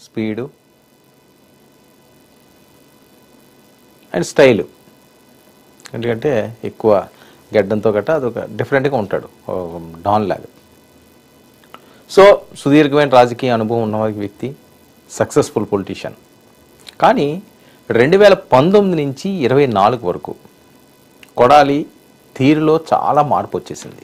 Speed and style. ఎందుకంటే ఎక్కువ గడ్డంతో గట్ట అదొక డిఫరెంట్గా ఉంటాడు డాన్ లాగా. సో సుదీర్ఘమైన రాజకీయ అనుభవం ఉన్న వ్యక్తి, సక్సెస్ఫుల్ పొలిటీషియన్. కానీ 2019 నుంచి 24 వరకు కొడాలి తీరులో చాలా మార్పు వచ్చేసింది.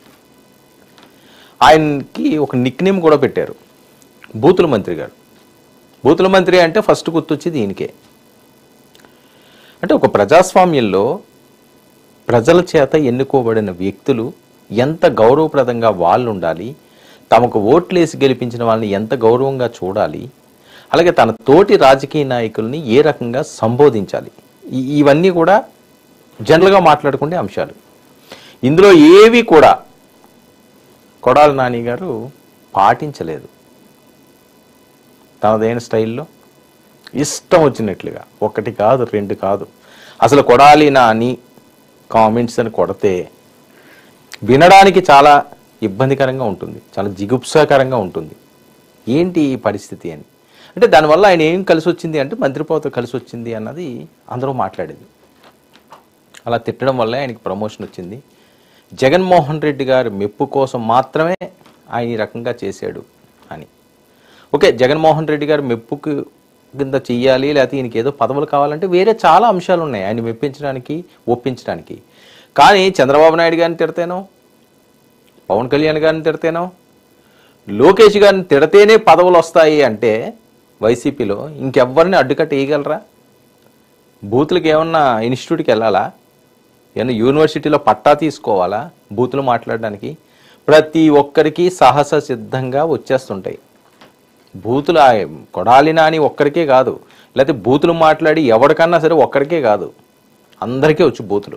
ఆయనకి ఒక నిక్నేమ్ కూడా పెట్టారు, బూతుల మంత్రి గారు. బూతుల మంత్రి అంటే ఫస్ట్ గుర్తొచ్చేది ఈయనకే. అంటే ఒక ప్రజాస్వామ్యంలో ప్రజల చేత ఎన్నుకోబడిన వ్యక్తులు ఎంత గౌరవప్రదంగా వాళ్ళు ఉండాలి, తమకు ఓట్లేసి గెలిపించిన వాళ్ళని ఎంత గౌరవంగా చూడాలి, అలాగే తన తోటి రాజకీయ నాయకుల్ని ఏ రకంగా సంబోధించాలి, ఇవన్నీ కూడా జనరల్గా మాట్లాడుకునే అంశాలు. ఇందులో ఏవి కూడా కొడాలి నాని గారు పాటించలేదు. తనదైన స్టైల్లో ఇష్టం వచ్చినట్లుగా, ఒకటి కాదు రెండు కాదు, అసలు కొడాలి నాని కామెంట్స్ అని కొడితే వినడానికి చాలా ఇబ్బందికరంగా ఉంటుంది, చాలా జిగుప్సాకరంగా ఉంటుంది. ఏంటి ఈ పరిస్థితి అని. అంటే దానివల్ల ఆయన ఏం కలిసి వచ్చింది అంటే మంత్రి పదవితో కలిసి వచ్చింది అన్నది అందరూ మాట్లాడేది. అలా తిట్టడం వల్ల ఆయనకి ప్రమోషన్ వచ్చింది. జగన్మోహన్ రెడ్డి గారి మెప్పు కోసం మాత్రమే ఆయన ఈ రకంగా చేశాడు అని. ఓకే, జగన్మోహన్ రెడ్డి గారు మెప్పుకు కింద చెయ్యాలి, లేకపోతే ఈయనకి ఏదో పదవులు కావాలంటే వేరే చాలా అంశాలు ఉన్నాయి ఆయన మెప్పించడానికి, ఒప్పించడానికి. కానీ చంద్రబాబు నాయుడు గారిని తిడతేనో, పవన్ కళ్యాణ్ గారిని తిడతేనో, లోకేష్ గారిని తిడితేనే పదవులు వస్తాయి అంటే వైసీపీలో ఇంకెవ్వరిని అడ్డుకట్ట వేయగలరా? బూతులకి ఏమన్నా ఇన్స్టిట్యూట్కి వెళ్ళాలా, ఏమన్నా యూనివర్సిటీలో పట్టా తీసుకోవాలా బూతులు మాట్లాడడానికి? ప్రతి ఒక్కరికి సాహస సిద్ధంగా వచ్చేస్తుంటాయి బూతులు. కొడాలి నాని ఒక్కరికే కాదు, లేకపోతే బూతులు మాట్లాడి ఎవరికన్నా సరే ఒక్కరికే కాదు, అందరికీ వచ్చు బూతులు.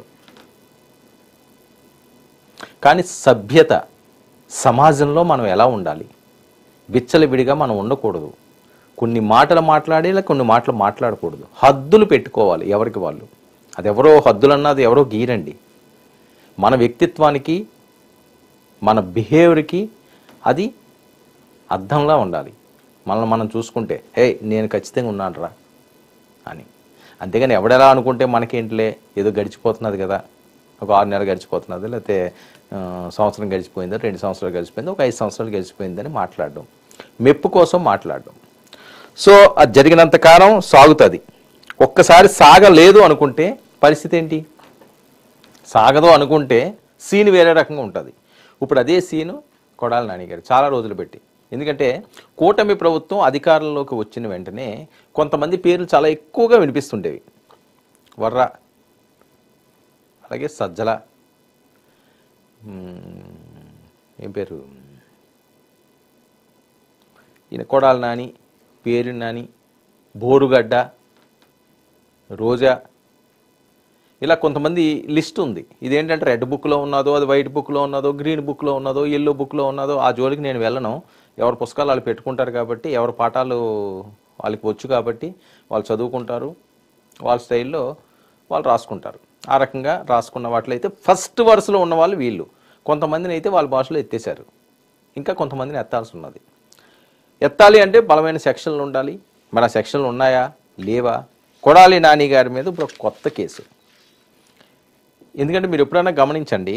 కానీ సభ్యత సమాజంలో మనం ఎలా ఉండాలి, విచ్చలవిడిగా మనం ఉండకూడదు. కొన్ని మాటలు మాట్లాడి లేక కొన్ని మాటలు మాట్లాడకూడదు, హద్దులు పెట్టుకోవాలి ఎవరికి వాళ్ళు. అది ఎవరో హద్దులు అన్నది ఎవరో గీరండి. మన వ్యక్తిత్వానికి, మన బిహేవియర్కి అది అర్థంలా ఉండాలి. మనల్ని మనం చూసుకుంటే హే నేను ఖచ్చితంగా ఉన్నాను రా అని. అంతేగాని ఎవడెలా అనుకుంటే మనకేంటిలే ఏదో గడిచిపోతున్నది కదా, ఒక 6 నెలలు గడిచిపోతున్నది, లేకపోతే సంవత్సరం గడిచిపోయింది, 2 సంవత్సరాలు గడిచిపోయింది, ఒక 5 సంవత్సరాలు గడిచిపోయిందని మాట్లాడడం, మెప్పు కోసం మాట్లాడడం. సో అది జరిగినంత కాలం సాగుతుంది. ఒక్కసారి సాగలేదు అనుకుంటే పరిస్థితి ఏంటి? సాగదు అనుకుంటే సీన్ వేరే రకంగా ఉంటుంది. ఇప్పుడు అదే సీను కొడాలి నాని గారు చాలా రోజులు పెట్టి. ఎందుకంటే కూటమి ప్రభుత్వం అధికారంలోకి వచ్చిన వెంటనే కొంతమంది పేర్లు చాలా ఎక్కువగా వినిపిస్తుండేవి. వర్ర, అలాగే సజ్జల, ఏం పేరు ఈయన కొడాలి నాని, పేరు నాని, బోరుగడ్డ, రోజా, ఇలా కొంతమంది లిస్ట్ ఉంది. ఇదేంటంటే రెడ్ బుక్లో ఉన్నదో, అది వైట్ బుక్లో ఉన్నదో, గ్రీన్ బుక్లో ఉన్నదో, ఎల్లో బుక్లో ఉన్నదో, ఆ జోలికి నేను వెళ్ళను. ఎవరి పుస్తకాలు వాళ్ళు పెట్టుకుంటారు కాబట్టి, ఎవరి పాఠాలు వాళ్ళకి వచ్చు కాబట్టి వాళ్ళు చదువుకుంటారు, వాళ్ళ స్టైల్లో వాళ్ళు రాసుకుంటారు. ఆ రకంగా రాసుకున్న వాటిలో అయితే ఫస్ట్ వరుసలో ఉన్న వాళ్ళు వీళ్ళు. కొంతమందిని అయితే వాళ్ళ భాషలో ఎత్తేసారు, ఇంకా కొంతమందిని ఎత్తాల్సి ఉన్నది. ఎత్తాలి అంటే బలమైన సెక్షన్లు ఉండాలి. మరి ఆ సెక్షన్లు ఉన్నాయా లేవా? కొడాలి నాని గారి మీద ఇప్పుడు కొత్త కేసు. ఎందుకంటే మీరు ఎప్పుడైనా గమనించండి,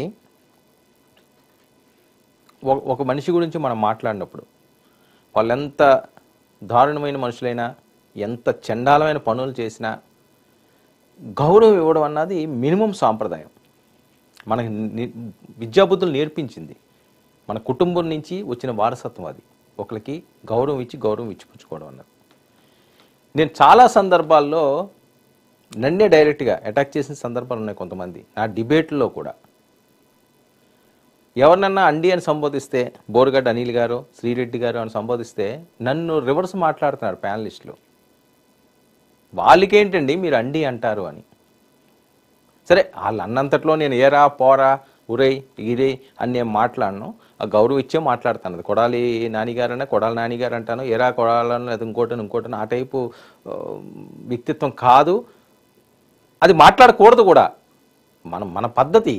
ఒక మనిషి గురించి మనం మాట్లాడినప్పుడు వాళ్ళు ఎంత దారుణమైన మనుషులైనా, ఎంత చండాలమైన పనులు చేసినా గౌరవం ఇవ్వడం అన్నది మినిమం సాంప్రదాయం. మనకి విద్యాబుద్ధులు నేర్పించింది, మన కుటుంబం నుంచి వచ్చిన వారసత్వం అది. ఒకరికి గౌరవం ఇచ్చి గౌరవం ఇచ్చిపుచ్చుకోవడం అన్నది. నేను చాలా సందర్భాల్లో నన్నే డైరెక్ట్గా అటాక్ చేసిన సందర్భాలు ఉన్నాయి. కొంతమంది నా డిబేట్లో కూడా ఎవరినన్నా అండి అని సంబోధిస్తే, బోరుగడ్డ అనిల్ గారు, శ్రీరెడ్డి గారు అని సంబోధిస్తే నన్ను రివర్స్ మాట్లాడుతున్నారు ప్యానలిస్టులు. వాళ్ళకేంటండి మీరు అండి అంటారు అని. సరే వాళ్ళు అన్నంతట్లో నేను ఏరా పోరా ఉరై ఇరే అని నేను మాట్లాడను, ఆ గౌరవం ఇచ్చే మాట్లాడుతాను. కొడాలి నానిగారనే కొడాలి నానిగారు అంటాను, ఎరా కొడాలను లేదా ఇంకోటను ఆ టైపు వ్యక్తిత్వం కాదు. అది మాట్లాడకూడదు కూడా. మన పద్ధతి,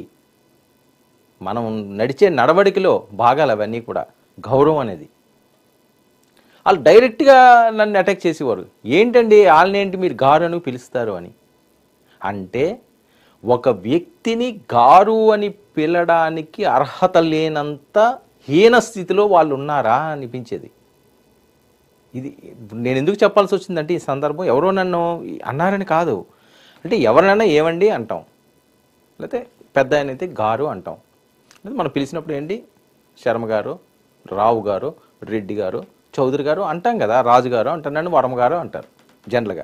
మనం నడిచే నడవడికలో భాగాలు అవన్నీ కూడా గౌరవం అనేది. వాళ్ళు డైరెక్ట్గా నన్ను అటాక్ చేసేవారు. ఏంటండి వాళ్ళనేంటి మీరు గారు అని పిలుస్తారు అని. అంటే ఒక వ్యక్తిని గారు అని పిలడానికి అర్హత లేనంత హీన స్థితిలో వాళ్ళు ఉన్నారా అనిపించేది. ఇది నేను ఎందుకు చెప్పాల్సి వచ్చిందంటే ఈ సందర్భం ఎవరో నన్ను అన్నారని కాదు, అంటే ఎవరినైనా ఏమండి అంటాం, లేకపోతే పెద్ద ఆయన అయితే గారు అంటాం, లేదా మనం పిలిచినప్పుడు ఏంటి శర్మ గారు, రావు గారు, రెడ్డి గారు, చౌదరి గారు అంటాం కదా, రాజు గారు అంటారు, నన్ను వర్మ గారు అంటారు జనరల్గా.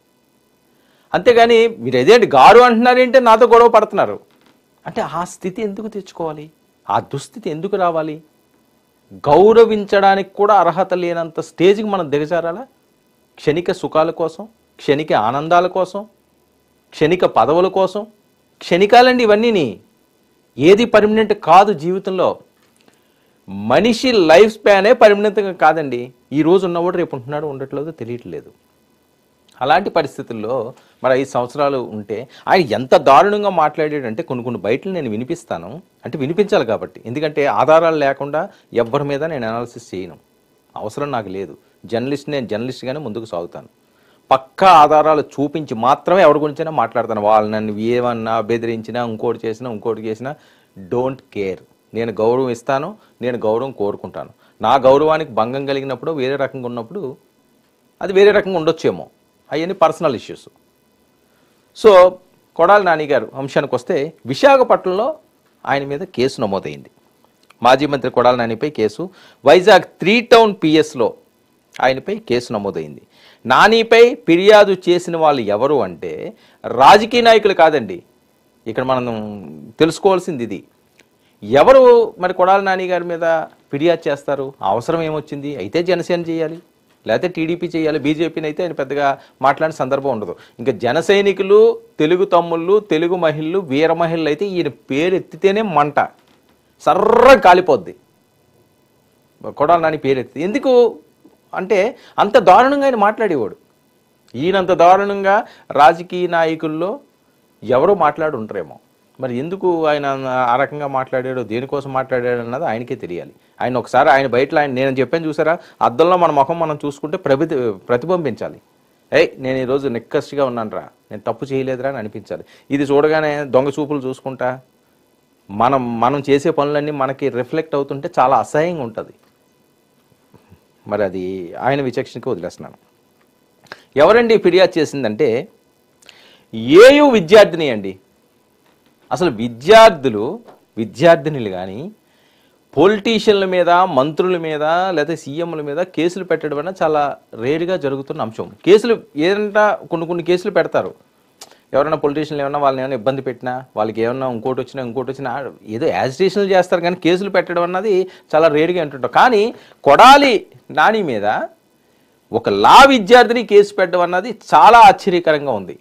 అంతేగాని మీరు ఏదేంటి గారు అంటున్నారేంటే నాతో గొడవ పడుతున్నారు అంటే ఆ స్థితి ఎందుకు తెచ్చుకోవాలి, ఆ దుస్థితి ఎందుకు రావాలి? గౌరవించడానికి కూడా అర్హత లేనంత స్టేజ్కి మనం దిగజారాలా? క్షణిక సుఖాల కోసం, క్షణిక ఆనందాల కోసం, క్షణిక పదవుల కోసం. క్షణికాలండి ఇవన్నీని, ఏది పర్మనెంట్ కాదు జీవితంలో. మనిషి లైఫ్ స్పానే పర్మనెంట్గా కాదండి. ఈ రోజు ఉన్నవాడు రేపు ఉంటున్నాడు ఉండట్లేదు తెలియట్లేదు. అలాంటి పరిస్థితుల్లో మరి 5 సంవత్సరాలు ఉంటే ఆయన ఎంత దారుణంగా మాట్లాడాడంటే కొన్ని బయటలు నేను వినిపిస్తాను, అంటే వినిపించాలి కాబట్టి. ఎందుకంటే ఆధారాలు లేకుండా ఎవ్వరి మీద నేను అనాలిసిస్ చేయను, అవసరం నాకు లేదు. నేను జర్నలిస్ట్గానే ముందుకు సాగుతాను. పక్కా ఆధారాలు చూపించి మాత్రమే ఎవరి గురించైనా మాట్లాడతాను. వాళ్ళు నన్ను ఏమన్నా బెదిరించినా, ఇంకోటి చేసినా డోంట్ కేర్. నేను గౌరవం ఇస్తాను, నేను గౌరవం కోరుకుంటాను. నా గౌరవానికి భంగం కలిగినప్పుడు వేరే రకంగా ఉన్నప్పుడు అది వేరే రకంగా ఉండొచ్చేమో, అవన్నీ personal issues. So Kodali Nani garu అంశానికి వస్తే విశాఖపట్నంలో ఆయన మీద కేసు నమోదైంది. మాజీ మంత్రి కొడాలి నానిపై కేసు. వైజాగ్ 3 టౌన్ పిఎస్లో ఆయనపై కేసు నమోదైంది. నానిపై ఫిర్యాదు చేసిన వాళ్ళు ఎవరు అంటే రాజకీయ నాయకులు కాదండి. ఇక్కడ మనం తెలుసుకోవాల్సింది ఇది. ఎవరు మరి కొడాలి నాని గారి మీద ఫిర్యాదు చేస్తారు? అవసరం ఏమొచ్చింది? అయితే జనసేన చేయాలి, లేకపోతే టీడీపీ చేయాలి. బీజేపీని అయితే ఆయన పెద్దగా మాట్లాడిన సందర్భం ఉండదు. ఇంకా జన సైనికులు, తెలుగు తమ్ముళ్ళు, తెలుగు మహిళలు, వీర మహిళలు అయితే ఈయన పేరు ఎత్తితేనే మంట సర్ర కాలిపోద్ది. కొడాలి నాని పేరు ఎత్తి ఎందుకు అంటే అంత దారుణంగా ఆయన మాట్లాడేవాడు. ఈయనంత దారుణంగా రాజకీయ నాయకుల్లో ఎవరో మాట్లాడి ఉంటారేమో. మరి ఎందుకు ఆయన ఆ రకంగా మాట్లాడాడో, దేనికోసం మాట్లాడాడు అన్నది ఆయనకే తెలియాలి. ఆయన ఒకసారి ఆయన బయటలో నేను చెప్పాను చూసారా, అద్దంలో మన ముఖం మనం చూసుకుంటే ప్రతిబింబించాలి. నేను ఈరోజు నిక్కచ్చిగా ఉన్నాను రా, నేను తప్పు చేయలేదురా అని అనిపించాలి. ఇది చూడగానే దొంగ చూపులు చూసుకుంటా మనం చేసే పనులన్నీ మనకి రిఫ్లెక్ట్ అవుతుంటే చాలా అసహ్యంగా ఉంటుంది. మరి అది ఆయన విచక్షణకి వదిలేస్తున్నాను. ఎవరండి ఫిర్యాదు చేసిందంటే ఏయు విద్యార్థిని అండి. అసలు విద్యార్థినులు కానీ పొలిటీషియన్ల మీద, మంత్రుల మీద, లేదా సీఎంల మీద కేసులు పెట్టడం అనేది చాలా రేరుగా జరుగుతున్న అంశం. కేసులు ఏదంటే కొన్ని కేసులు పెడతారు. ఎవరైనా పొలిటీషియన్లు ఏమన్నా వాళ్ళని ఏమైనా ఇబ్బంది పెట్టినా, వాళ్ళకి ఏమన్నా ఇంకోటి వచ్చినా ఏదో యాజిటేషన్లు చేస్తారు, కానీ కేసులు పెట్టడం అన్నది చాలా రేరుగా అంటుంటాం. కానీ కొడాలి నాని మీద ఒక లా విద్యార్థిని కేసు పెట్టడం అన్నది చాలా ఆశ్చర్యకరంగా ఉంది.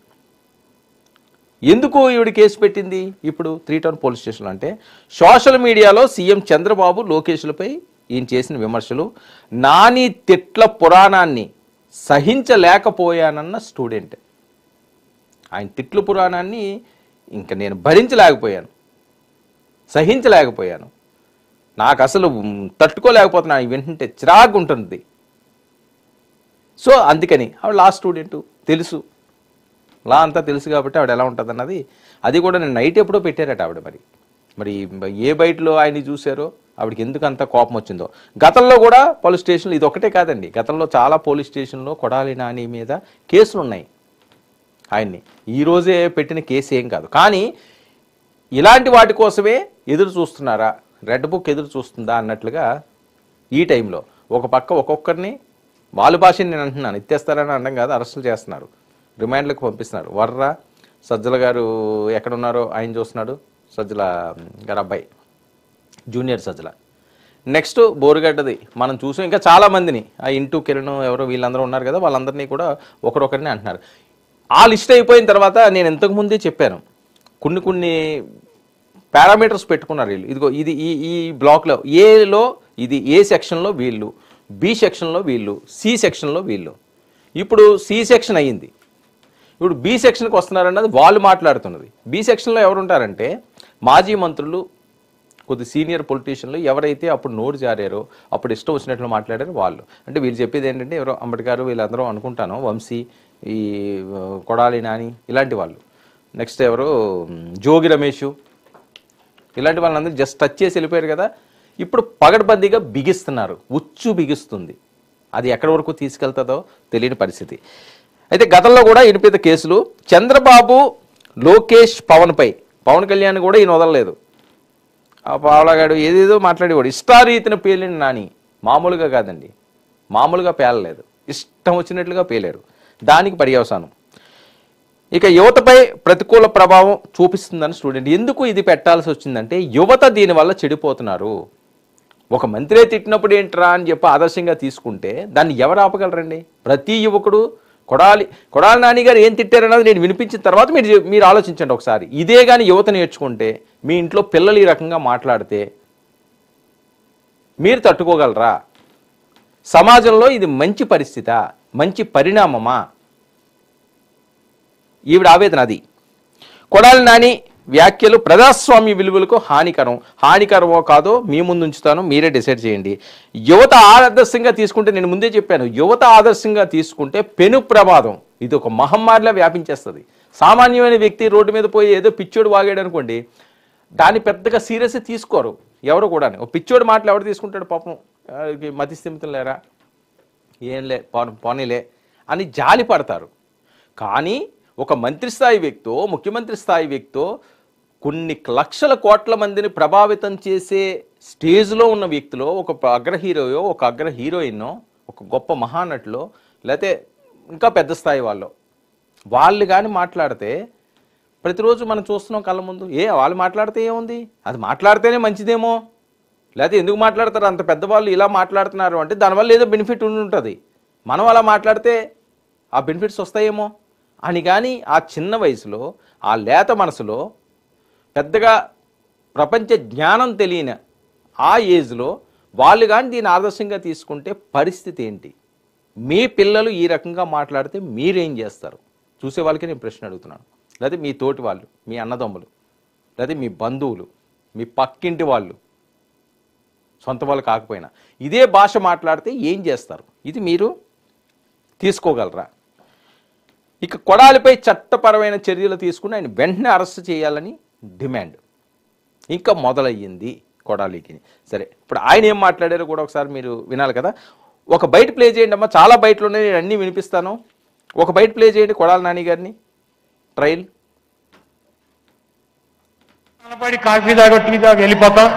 ఎందుకు ఈవిడ కేసు పెట్టింది ఇప్పుడు 3 టౌన్ పోలీస్ స్టేషన్లో అంటే సోషల్ మీడియాలో సీఎం చంద్రబాబు, లోకేష్లపై ఈయన చేసిన విమర్శలు, నాని తిట్ల పురాణాన్ని సహించలేకపోయానన్న స్టూడెంట్. ఆయన తిట్ల పురాణాన్ని ఇంకా నేను భరించలేకపోయాను, సహించలేకపోయాను, నాకు అసలు తట్టుకోలేకపోతున్నాను, వింటుంటే చిరాకు ఉంటుంది. సో అందుకని ఆవిడ లా స్టూడెంట్, తెలుసు లా అంతా తెలుసు కాబట్టి ఆవిడ ఎలా ఉంటుంది అన్నది. అది కూడా నేను నైట్ ఎప్పుడో పెట్టారట ఆవిడ. మరి ఏ బయటలో ఆయన్ని చూశారో ఆవిడకి ఎందుకు అంత కోపం వచ్చిందో. గతంలో కూడా పోలీస్ స్టేషన్లు, ఇది ఒకటే కాదండి, గతంలో చాలా పోలీస్ స్టేషన్లో కొడాలి నాని మీద కేసులు ఉన్నాయి. ఆయన్ని ఈరోజే పెట్టిన కేసు ఏం కాదు. కానీ ఇలాంటి వాటి కోసమే ఎదురు చూస్తున్నారా, రెడ్ బుక్ ఎదురు చూస్తుందా అన్నట్లుగా ఈ టైంలో ఒక పక్క ఒక్కొక్కరిని వాళ్ళ భాషని నేను అంటున్నాను, ఇచ్చేస్తారని అనడం కాదు, అరెస్టులు చేస్తున్నారు, రిమాండ్లకు పంపిస్తున్నారు. వర్ర సజ్జల గారు ఎక్కడున్నారో ఆయన చూస్తున్నాడు, సజ్జల గారు అబ్బాయి జూనియర్ సజ్జల. నెక్స్ట్ బోరుగడ్డది మనం చూసాం, ఇంకా చాలామందిని ఆ ఇంటూ కిరణ్ ఎవరో వీళ్ళందరూ ఉన్నారు కదా, వాళ్ళందరినీ కూడా ఒకరొకరిని అంటున్నారు. ఆ లిస్ట్ అయిపోయిన తర్వాత నేను ఇంతకుముందే చెప్పాను, కొన్ని పారామీటర్స్ పెట్టుకున్నారు వీళ్ళు. ఇదిగో ఇది ఈ బ్లాక్లో ఏలో ఇది ఏ సెక్షన్లో వీళ్ళు, బి సెక్షన్లో వీళ్ళు, సి సెక్షన్లో వీళ్ళు. ఇప్పుడు సి సెక్షన్ అయ్యింది, ఇప్పుడు బి సెక్షన్కి వస్తున్నారన్నది వాళ్ళు మాట్లాడుతున్నది. బి సెక్షన్లో ఎవరు ఉంటారంటే మాజీ మంత్రులు, కొద్ది సీనియర్ పొలిటీషియన్లు ఎవరైతే అప్పుడు నోరు జారారో, అప్పుడు ఇష్టం వచ్చినట్లు మాట్లాడారో వాళ్ళు. అంటే వీళ్ళు చెప్పేది ఏంటంటే ఎవరో అంబేద్కర్ వీళ్ళందరూ అనుకుంటాను, వంశీ, ఈ కొడాలి నాని ఇలాంటి వాళ్ళు, నెక్స్ట్ ఎవరు జోగి రమేష్, ఇలాంటి వాళ్ళందరూ జస్ట్ టచ్ చేసి వెళ్ళిపోయారు కదా. ఇప్పుడు పగడ్బందీగా బిగిస్తున్నారు, ఉచ్చు బిగిస్తుంది. అది ఎక్కడి వరకు తీసుకెళ్తుందో తెలియని పరిస్థితి. అయితే గతంలో కూడా వినిపిత కేసులు చంద్రబాబు, లోకేష్, పవన్ కళ్యాణ్ కూడా ఈయన వదలలేదు. ఆ పావలగాడు ఏదేదో మాట్లాడేవాడు, ఇష్టారీతిన పేలిన నాని, మామూలుగా కాదండి, మామూలుగా పేలలేదు, ఇష్టం వచ్చినట్లుగా పేలారు. దానికి పర్యవసానం ఇక యువతపై ప్రతికూల ప్రభావం చూపిస్తుందని స్టూడెంట్. ఎందుకు ఇది పెట్టాల్సి వచ్చిందంటే యువత దీనివల్ల చెడిపోతున్నారు. ఒక మంత్రే తిట్టినప్పుడు ఏంట్రా అని చెప్పి ఆదర్శంగా తీసుకుంటే దాన్ని ఎవరు ఆపగలరండి? ప్రతి యువకుడు కొడాలి నాని గారు ఏం తిట్టారన్నది నేను వినిపించిన తర్వాత మీరు ఆలోచించండి ఒకసారి. ఇదే కానీ యువత నేర్చుకుంటే, మీ ఇంట్లో పిల్లలు ఈ రకంగా మాట్లాడితే మీరు తట్టుకోగలరా? సమాజంలో ఇది మంచి పరిస్థితా, మంచి పరిణామమా? ఈవిడ ఆవేదన అది. కొడాలి నాని వ్యాఖ్యలు ప్రజాస్వామ్య విలువలకు హానికరమో కాదో మీ ముందు ఉంచుతాను, మీరే డిసైడ్ చేయండి. యువత ఆదర్శంగా తీసుకుంటే, నేను ముందే చెప్పాను, యువత ఆదర్శంగా తీసుకుంటే పెను ప్రమాదం, ఇది ఒక మహమ్మారిలా వ్యాపించేస్తుంది. సామాన్యమైన వ్యక్తి రోడ్డు మీద పోయి ఏదో పిచ్చోడు వాగాడు అనుకోండి, దాన్ని పెద్దగా సీరియస్గా తీసుకోరు ఎవరు కూడా. ఒక పిచ్చోడు మాటలు ఎవరు తీసుకుంటాడు? పాపం మతి స్థిమితం లేరా, ఏంలే పోనీలే అని జాలి పడతారు. కానీ ఒక మంత్రి స్థాయి వ్యక్తో, ముఖ్యమంత్రి స్థాయి వ్యక్తో, కొన్ని లక్షల కోట్ల మందిని ప్రభావితం చేసే స్టేజ్లో ఉన్న వ్యక్తిలో, ఒక అగ్ర హీరోయో, ఒక అగ్ర హీరోయిన్నో, ఒక గొప్ప మహానటులో, లేకపోతే ఇంకా పెద్ద స్థాయి వాళ్ళు కానీ మాట్లాడితే ప్రతిరోజు మనం చూస్తున్నాం కళ్ళ ముందు. వాళ్ళు మాట్లాడితే ఏముంది, అది మాట్లాడితేనే మంచిదేమో, లేకపోతే ఎందుకు మాట్లాడతారు అంత పెద్దవాళ్ళు ఇలా మాట్లాడుతున్నారు అంటే దానివల్ల ఏదో బెనిఫిట్ ఉంటుంది, మనం అలా మాట్లాడితే ఆ బెనిఫిట్స్ వస్తాయేమో అని. కానీ ఆ చిన్న వయసులో, ఆ లేత మనసులో, పెద్దగా ప్రపంచ జ్ఞానం తెలియని ఆ ఏజ్లో వాళ్ళు కానీ దీన్ని ఆదర్శంగా తీసుకుంటే పరిస్థితి ఏంటి? మీ పిల్లలు ఈ రకంగా మాట్లాడితే మీరేం చేస్తారు? చూసే వాళ్ళకి నేను ప్రశ్న అడుగుతున్నాను. లేదా మీ తోటి వాళ్ళు, మీ అన్నదమ్ములు, లేదా మీ బంధువులు, మీ పక్కింటి వాళ్ళు, సొంత వాళ్ళు కాకపోయినా ఇదే భాష మాట్లాడితే ఏం చేస్తారు? ఇది మీరు తీసుకోగలరా? ఇక కొడాలిపై చట్టపరమైన చర్యలు తీసుకుని ఆయన వెంటనే అరెస్ట్ చేయాలని డిమాండ్ ఇంకా మొదలయ్యింది కొడాలికి. సరే, ఇప్పుడు ఆయన ఏం మాట్లాడారో కూడా ఒకసారి మీరు వినాలి కదా. ఒక బయట ప్లే చేయండి అమ్మా, చాలా బయటలు ఉన్నాయి, నేను అన్నీ వినిపిస్తాను. ఒక బయట ప్లే చేయండి కొడాలి నాని గారిని ట్రయల్. కాఫీ దాకా టీ దాకా వెళ్ళిపోతాం.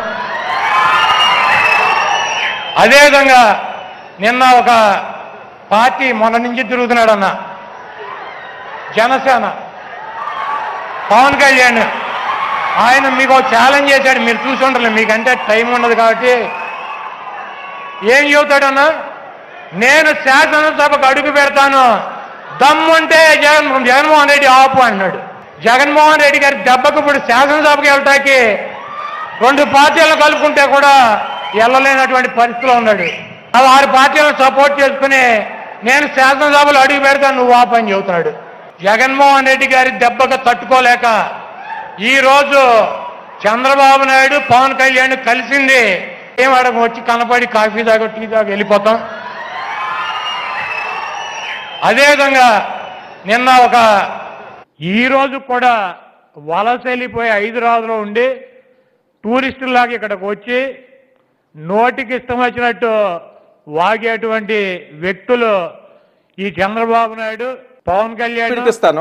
అదేవిధంగా నిన్న ఒక పార్టీ మొన్న నుంచి తిరుగుతున్నాడు అన్న, జనసేన, పవన్ కళ్యాణ్. ఆయన మీకు ఛాలెంజ్ చేశాడు, మీరు చూసి ఉండరు, మీకంటే టైం ఉండదు కాబట్టి. ఏం చెబుతాడన్నా, నేను శాసనసభకు అడుగు పెడతాను, దమ్ముంటే జగన్మోహన్ రెడ్డి ఆపు అన్నాడు. జగన్మోహన్ రెడ్డి గారి దెబ్బకు ఇప్పుడు శాసనసభకు వెళ్ళటానికి 2 పార్టీలను కలుపుకుంటే కూడా వెళ్ళలేనటువంటి పరిస్థితిలో ఉన్నాడు. 6 పార్టీలను సపోర్ట్ చేసుకుని నేను శాసనసభలో అడుగు పెడతాను, నువ్వు ఆపు అని చెబుతున్నాడు. జగన్మోహన్ రెడ్డి గారి దెబ్బకు తట్టుకోలేక ఈరోజు చంద్రబాబు నాయుడు, పవన్ కళ్యాణ్ కలిసింది ఏం అడగ వచ్చి కనపడి కాఫీ దాకా టీ దాకా వెళ్ళిపోతాం. అదేవిధంగా నిన్న ఈరోజు కూడా వలస వెళ్ళిపోయి హైదరాబాద్లో ఉండి టూరిస్టులాగా ఇక్కడికి వచ్చి నోటికి ఇష్టం వచ్చినట్టు వాగేటువంటి వ్యక్తులు ఈ చంద్రబాబు నాయుడు, పవన్ కళ్యాణ్. వినిపిస్తాను.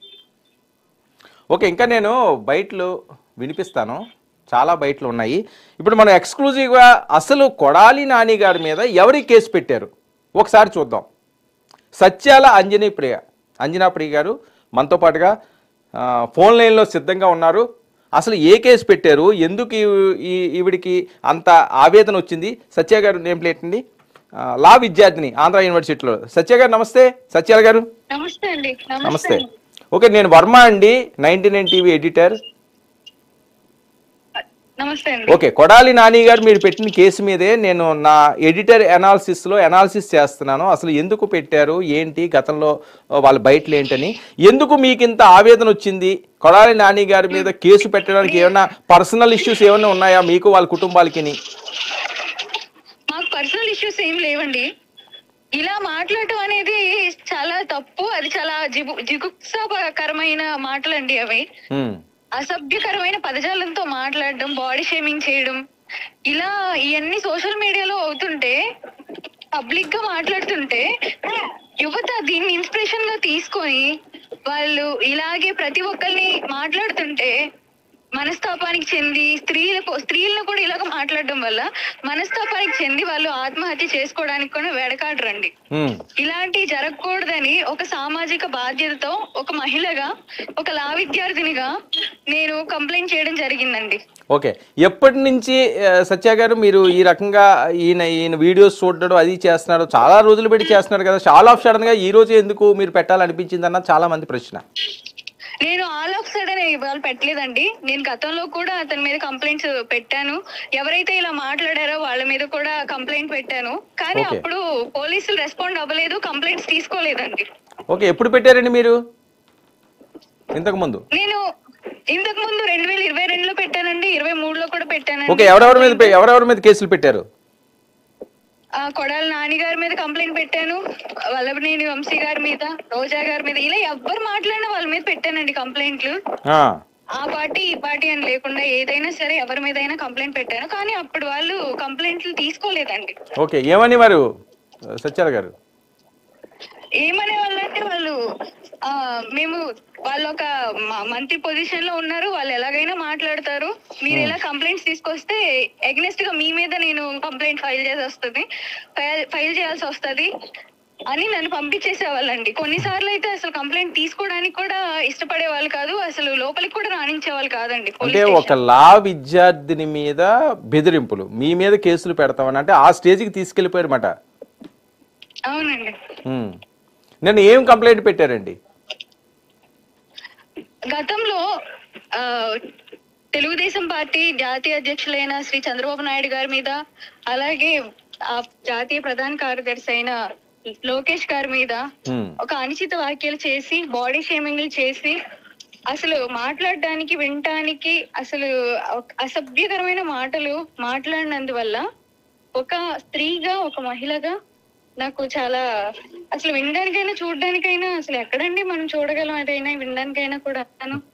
ఓకే, ఇంకా నేను బయటలు వినిపిస్తాను, చాలా బయటలు ఉన్నాయి. ఇప్పుడు మనం ఎక్స్క్లూజివ్గా అసలు కొడాలి నాని గారి మీద ఎవరి కేసు పెట్టారు ఒకసారి చూద్దాం. సత్యాల అంజనాప్రియ గారు మనతో పాటుగా ఫోన్ లైన్లో సిద్ధంగా ఉన్నారు. అసలు ఏ కేసు పెట్టారు, ఎందుకు ఈవిడికి అంత ఆవేదన వచ్చింది? సత్య గారు నేమ్ ప్లేట్ అండి, లా విద్యార్థిని ఆంధ్ర యూనివర్సిటీలో. సత్య గారు నమస్తే. సత్యాల గారు నమస్తే. ఓకే, నేను వర్మ అండి, 99 టీవీ ఎడిటర్. నమస్తే అండి. ఓకే, కొడాలి నాని గారు మీరు పెట్టిన కేసు మీదే నేను నా ఎడిటర్ అనాలిసిస్ చేస్తున్నాను. అసలు ఎందుకు పెట్టారు, ఏంటి, గతంలో వాళ్ళ బయటలు ఏంటని, ఎందుకు మీకు ఇంత ఆవేదన వచ్చింది? కొడాలి నాని గారి మీద కేసు పెట్టడానికి ఏమైనా పర్సనల్ ఇష్యూస్ ఏమైనా ఉన్నాయా మీకు వాళ్ళ కుటుంబాలకి? మాకు పర్సనల్ ఇష్యూస్ ఏం లేవండి. ఇలా మాట్లాడటం అనేది చాలా తప్పు. అది చాలా జిగుప్సాకరమైన మాటలండి అవి. అసభ్యకరమైన పదజాలంతో మాట్లాడడం, బాడీ షేమింగ్ చేయడం, ఇలా ఇవన్నీ సోషల్ మీడియాలో అవుతుంటే, పబ్లిక్ గా మాట్లాడుతుంటే యువత దీన్ని ఇన్స్పిరేషన్ గా తీసుకొని వాళ్ళు ఇలాగే ప్రతి ఒక్కరిని మాట్లాడుతుంటే మనస్తాపానికి చెంది స్త్రీలను కూడా ఇలాగ మాట్లాడడం వల్ల మనస్తాపానికి చెంది వాళ్ళు ఆత్మహత్య చేసుకోవడానికి కూడా వెడకాడరండి. ఇలాంటి జరగకూడదని ఒక సామాజిక బాధ్యతతో ఒక మహిళగా, ఒక లా విద్యార్థినిగా నేను కంప్లైంట్ చేయడం జరిగిందండి. ఓకే, ఎప్పటి నుంచి సత్య గారు మీరు ఈ రకంగా ఈయన వీడియోస్ చూడడం అది చేస్తున్నారు? చాలా రోజులు పెట్టి చేస్తున్నారు కదా, చాలా ఆఫ్ సడన్ గా ఈ రోజు ఎందుకు మీరు పెట్టాలనిపించింది అన్న చాలా మంది ప్రశ్న. నేను ఆల్ ఆఫ్ సడన్ ఇవాళ పెట్టలేదండి. నేను గతంలో కూడా అతని మీద కంప్లైంట్స్ పెట్టాను. ఎవరైతే ఇలా మాట్లాడారో వాళ్ళ మీద కూడా కంప్లైంట్ పెట్టాను. కానీ అప్పుడు పోలీసులు రెస్పాండ్ అవ్వలేదు, కంప్లైంట్స్ తీసుకోలేదండి. ఓకే, ఎప్పుడు పెట్టారండి మీరు? ఇంతకు ముందు నేను 2022లో పెట్టానండి, 23లో కూడా పెట్టానండి. ఓకే, ఎవరెవరి మీద కేసులు పెట్టారు? కొడాలి నాని గారి మీద కంప్లైంట్ పెట్టాను, వల్లభనేని వంశీ గారి మీద, రోజా గారి మీద, ఇలా ఎవ్వరు మాట్లాడినా వాళ్ళ మీద పెట్టానండి కంప్లైంట్లు. ఆ పార్టీ ఈ పార్టీ అని లేకుండా ఏదైనా సరే ఎవరి మీద అయినా కంప్లైంట్ పెట్టాను. కానీ అప్పుడు వాళ్ళు కంప్లైంట్లు తీసుకోలేదండి. ఓకే, ఏమని వారు సత్యాల గారు? ఏమనే వాళ్ళంటే వాళ్ళు మేము వాళ్ళు ఒక మంత్రి పొజిషన్ లో ఉన్నారు, వాళ్ళు ఎలాగైనా మాట్లాడతారు, మీరు ఎలా కంప్లైంట్స్ తీసుకొస్తే ఎగ్నెస్ట్ గా మీ మీద నేను కంప్లైంట్ ఫైల్ చేయాల్సి వస్తుంది అని నన్ను పంపించేసేవాళ్ళండి. కొన్నిసార్లు అయితే అసలు కంప్లైంట్ తీసుకోవడానికి కూడా ఇష్టపడే వాళ్ళు కాదు, అసలు లోపలికి కూడా రాణించే వాళ్ళు కాదండి. అంటే ఒక లా విద్యార్థిని మీద బెదిరింపులు, మీ మీద కేసులు పెడతామని అంటే ఆ స్టేజ్కి తీసుకెళ్లిపోయారన్నమాట. అవునండి. నేను ఏం కంప్లైంట్ పెట్టారండి? గతంలో తెలుగుదేశం పార్టీ జాతీయ అధ్యక్షులైన శ్రీ చంద్రబాబు నాయుడు గారి మీద, అలాగే జాతీయ ప్రధాన కార్యదర్శి అయిన లోకేష్ గారి మీద ఒక అనుచిత వ్యాఖ్యలు చేసి, బాడీ షేమింగ్లు చేసి, అసలు మాట్లాడడానికి వినటానికి అసలు అసభ్యకరమైన మాటలు మాట్లాడినందువల్ల ఒక స్త్రీగా, ఒక మహిళగా నాకు చాలా అసలు వినడానికైనా చూడడానికైనా అసలు ఎక్కడండి మనం చూడగలం, అదైనా వినడానికైనా కూడా.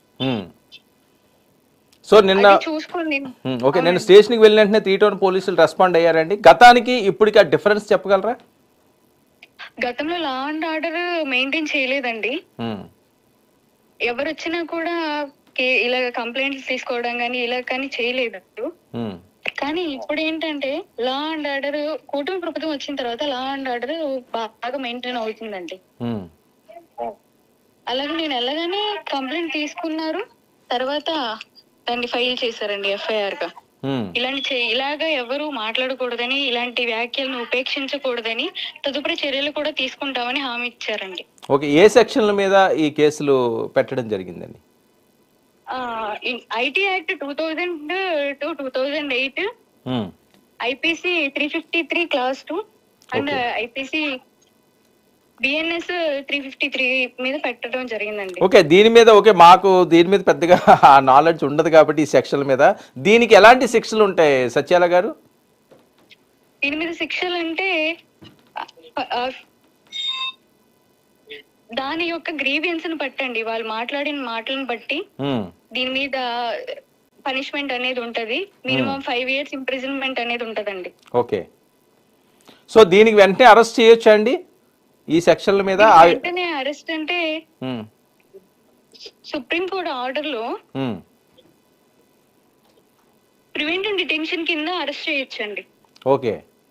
సో నిన్న చూసుకోండి. ఓకే, నేను స్టేషన్కి వెళ్ళిన వెంటనే 3 టౌన్ పోలీసులు రెస్పాండ్ అయ్యారండి. గతానికి ఇప్పటికి ఆ డిఫరెన్స్ చెప్పగలరా? గతంలో లా అండ్ ఆర్డర్ మెయింటైన్ చేయలేదండి. ఎవరు వచ్చినా కూడా ఇలా కంప్లైంట్స్ తీసుకోవడం కానీ ఇలా కానీ చేయలేదు. కానీ ఇప్పుడు ఏంటంటే లా అండ్ ఆర్డర్, కూటమి ప్రభుత్వం వచ్చిన తర్వాత లా అండ్ ఆర్డర్ బాగా మెయింటైన్ అవుతుందండి. అలాగే నేను వెళ్ళగానే కంప్లైంట్ తీసుకున్నారు, తర్వాత దాన్ని ఫైల్ చేశారండి ఎఫ్ఐఆర్ గా. ఇలాగా ఎవరు మాట్లాడకూడదని, ఇలాంటి వ్యాఖ్యలను ఉపేక్షించకూడదని తదుపరి చర్యలు కూడా తీసుకుంటామని హామీ ఇచ్చారండి. ఓకే, ఏ సెక్షన్ల మీద ఈ కేసులు పెట్టడం జరిగిందండి? IT act 2000-2008, IPC 353 clause 2 and IPC BNS 353 మీద పెట్టడం జరిగిందండి. ఓకే, దీని మీద మాకు దీని మీద పెద్దగా నాలెడ్జ్ ఉండదు కాబట్టి ఈ సెక్షన్ల మీద దీనికి ఎలాంటి శిక్షలు ఉంటాయి సత్యాల గారు? దీని మీద శిక్షలు అంటే దాని యొక్క గ్రీవియన్స్ ని బట్టండి, వాళ్ళు మాట్లాడిన మాటలను బట్టి దీని మీద పనిష్మెంట్ అనేది ఉంటది. మినిమం 5 years ఇంప్రిజన్మెంట్ అనేది ఉంటదండి. ఓకే, సో దీనికి వెంటనే అరెస్ట్ చేయొచ్చా అండి ఈ సెక్షన్ల మీద? వెంటనే అరెస్ట్ అంటే సుప్రీం కోర్టు ఆర్డర్ లో ప్రివెంటివ్ డిటెన్షన్ కింద అరెస్ట్ చేయొచ్చండి. ఓకే,